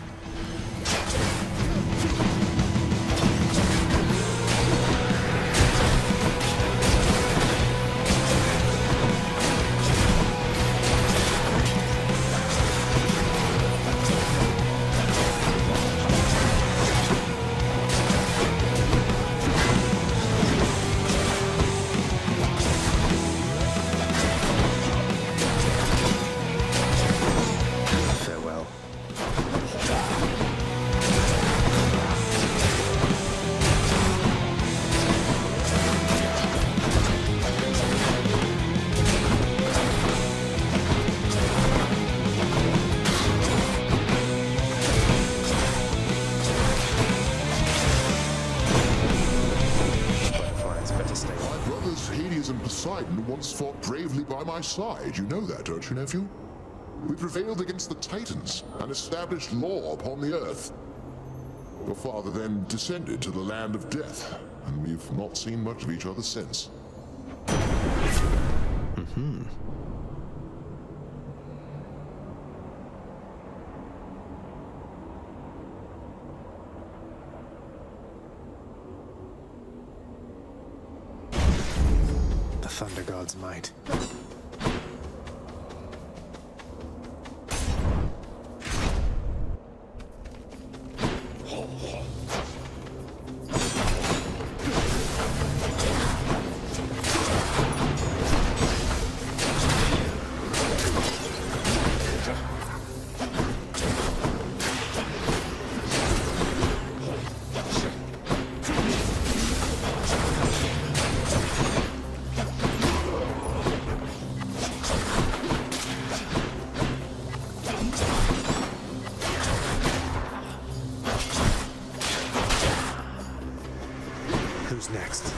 Once fought bravely by my side. You know that, don't you, nephew? We prevailed against the Titans and established law upon the earth. Your father then descended to the land of death, and we've not seen much of each other since. Mm-hmm. Thunder God's might. Who's next?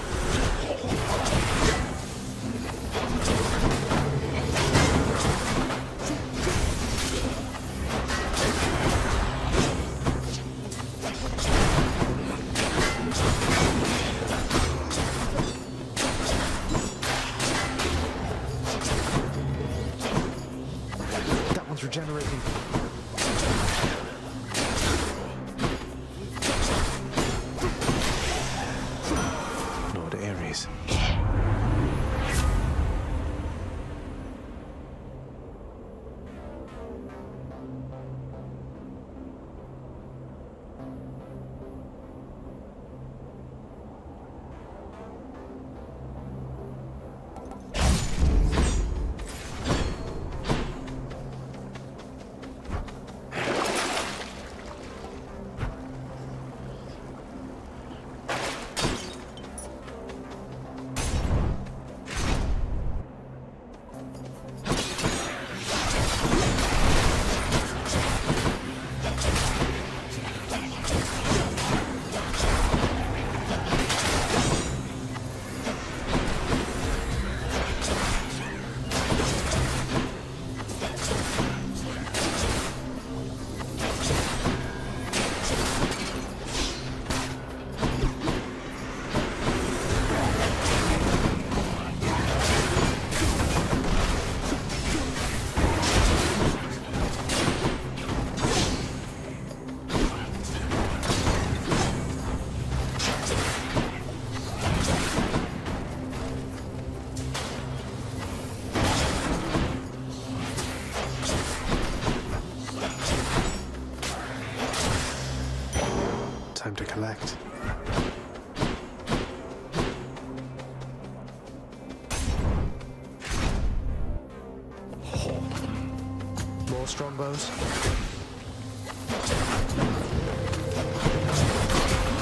That one's regenerating. Ares. Time to collect. More strongbows.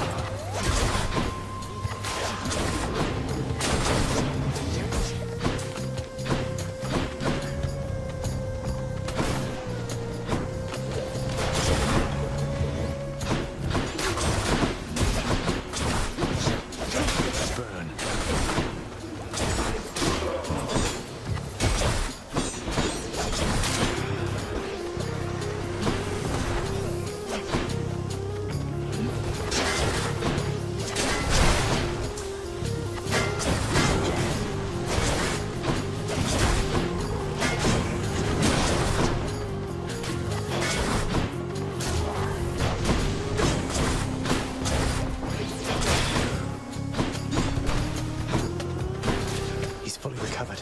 covered.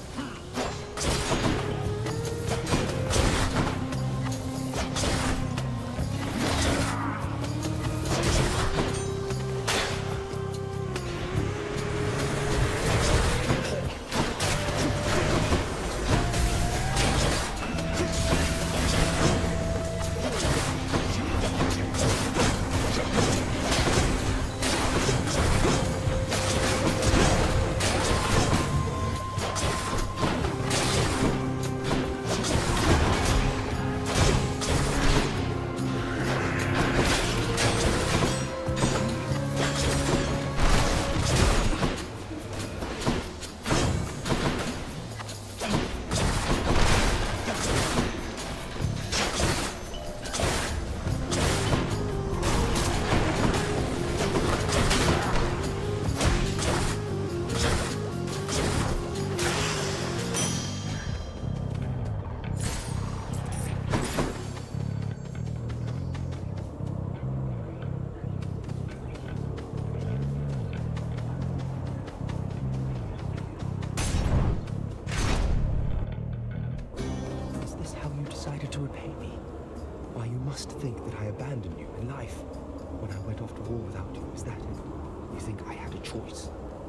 Decided to repay me. Why, you must think that I abandoned you in life when I went off to war without you. Is that it? You think I had a choice?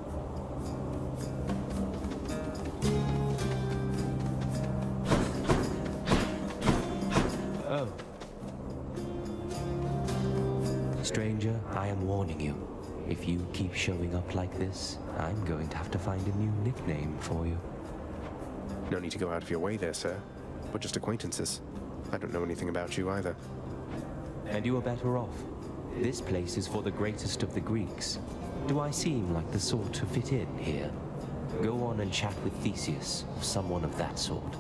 Oh. Stranger, I am warning you. If you keep showing up like this, I'm going to have to find a new nickname for you. No need to go out of your way there, sir. We're just acquaintances. I don't know anything about you either. And you are better off. This place is for the greatest of the Greeks. Do I seem like the sort to fit in here? Go on and chat with Theseus, or someone of that sort.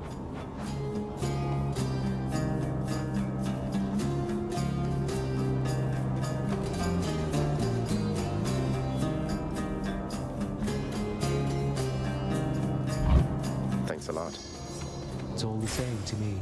Thanks a lot. It's all the same to me.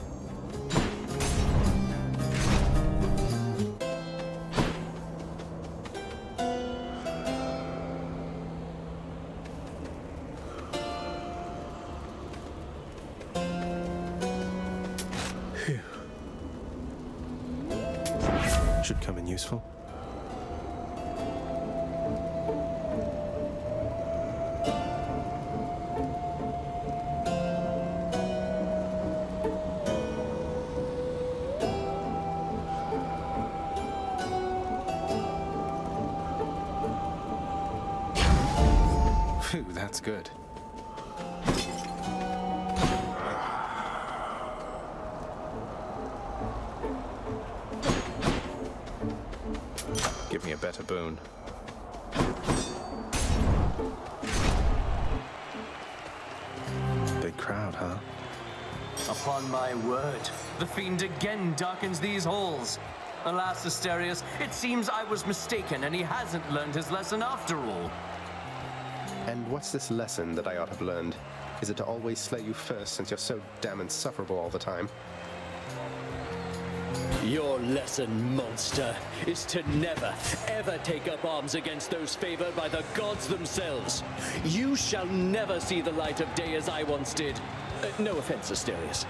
Phew. Should come in useful. Phew, that's good. Give me a better boon. Big crowd, huh? Upon my word, the fiend again darkens these halls. Alas, Asterius, it seems I was mistaken and he hasn't learned his lesson after all. And what's this lesson that I ought to have learned? Is it to always slay you first, since you're so damn insufferable all the time? Your lesson, monster, is to never, ever take up arms against those favored by the gods themselves. You shall never see the light of day as I once did. Uh, no offense, Asterius.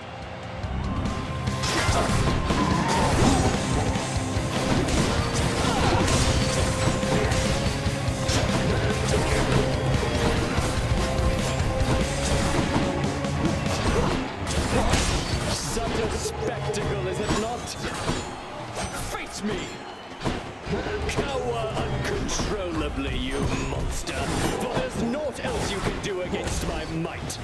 Such a spectacle, is it not? Face me! Cower uncontrollably, you monster, for there's naught else you can do against my might.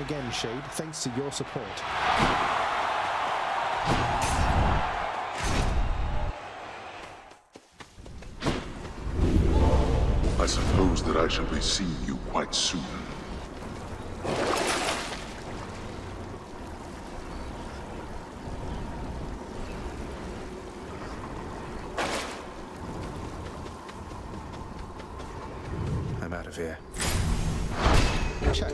again, Shade, thanks to your support. I suppose that I shall be seeing you quite soon. I'm out of here. Check.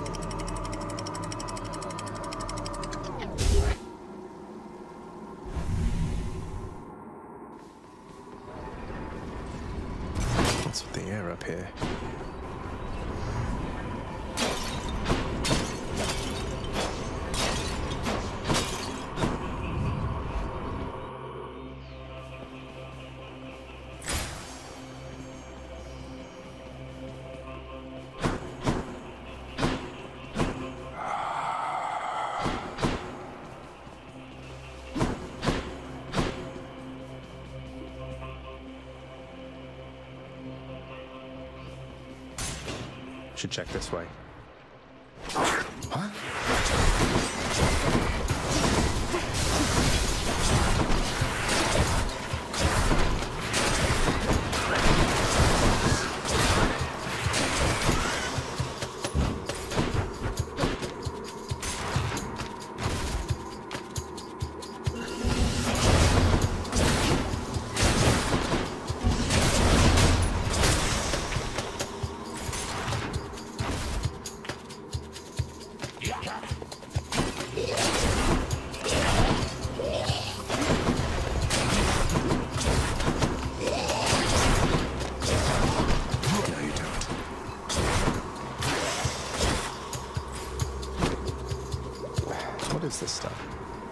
What's with the air up here? Should check this way. Huh? What is this stuff?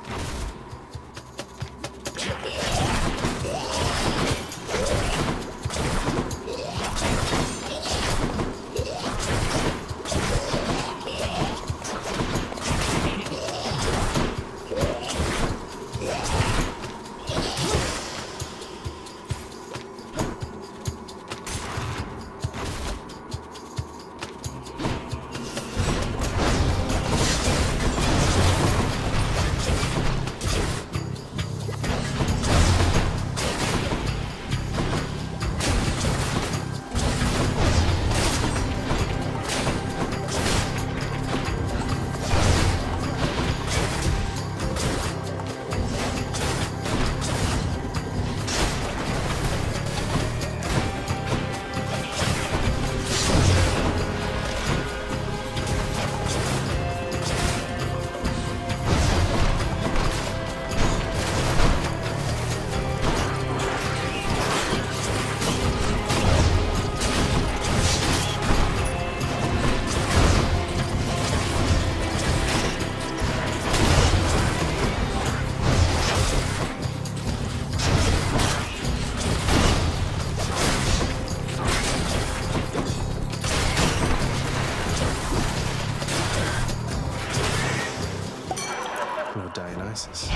Dionysus.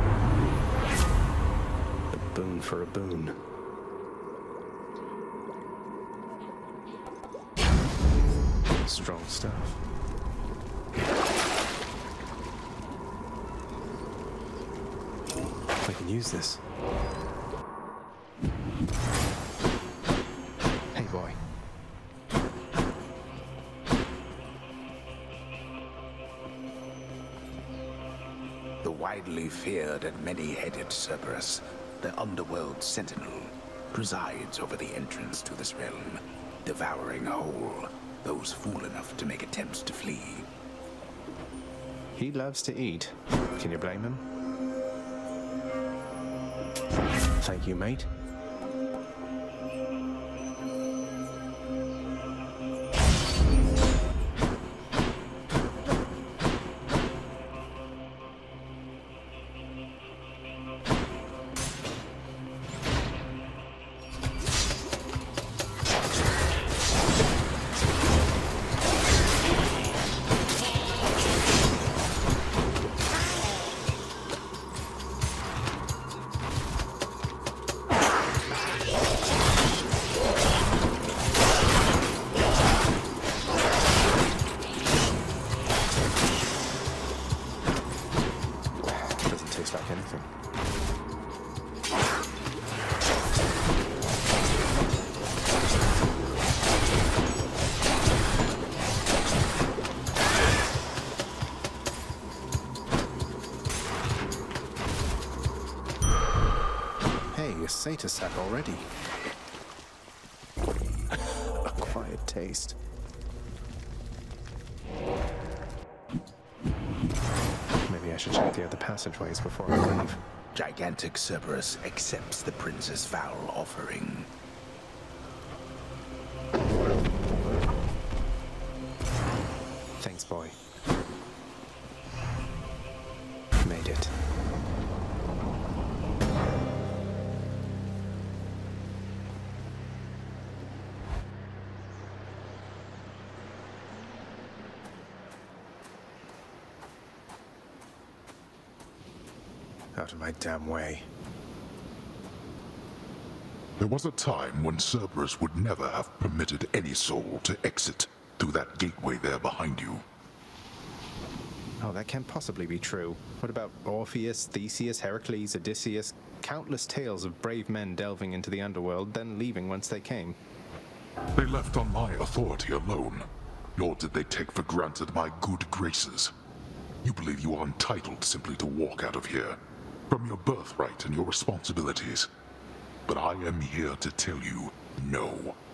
A boon for a boon. Strong stuff. I can use this. Hey, boy. The widely feared and many-headed Cerberus, the underworld sentinel, presides over the entrance to this realm, devouring whole those fool enough to make attempts to flee. He loves to eat. Can you blame him? Thank you, mate. like anything. Hey, a satyr sack already. Acquired taste. Maybe I should check the other passageways before I leave. Gigantic Cerberus accepts the prince's foul offering. Thanks, boy. Made it. Out of my damn way. There was a time when Cerberus would never have permitted any soul to exit through that gateway there behind you. Oh, that can't possibly be true. What about Orpheus, Theseus, Heracles, Odysseus? Countless tales of brave men delving into the underworld, then leaving whence they came. They left on my authority alone, nor did they take for granted my good graces. You believe you are entitled simply to walk out of here, from your birthright and your responsibilities. But I am here to tell you, no.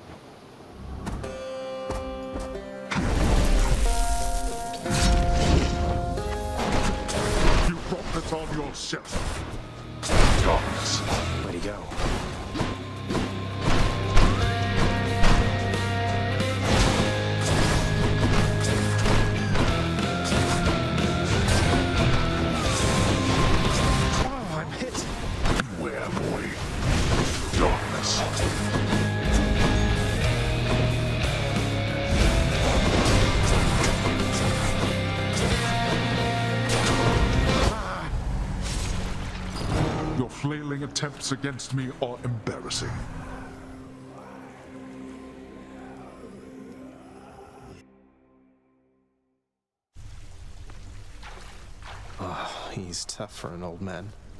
You brought this on yourself. Darkness. Where'd he go? Your flailing attempts against me are embarrassing. Oh, he's tough for an old man.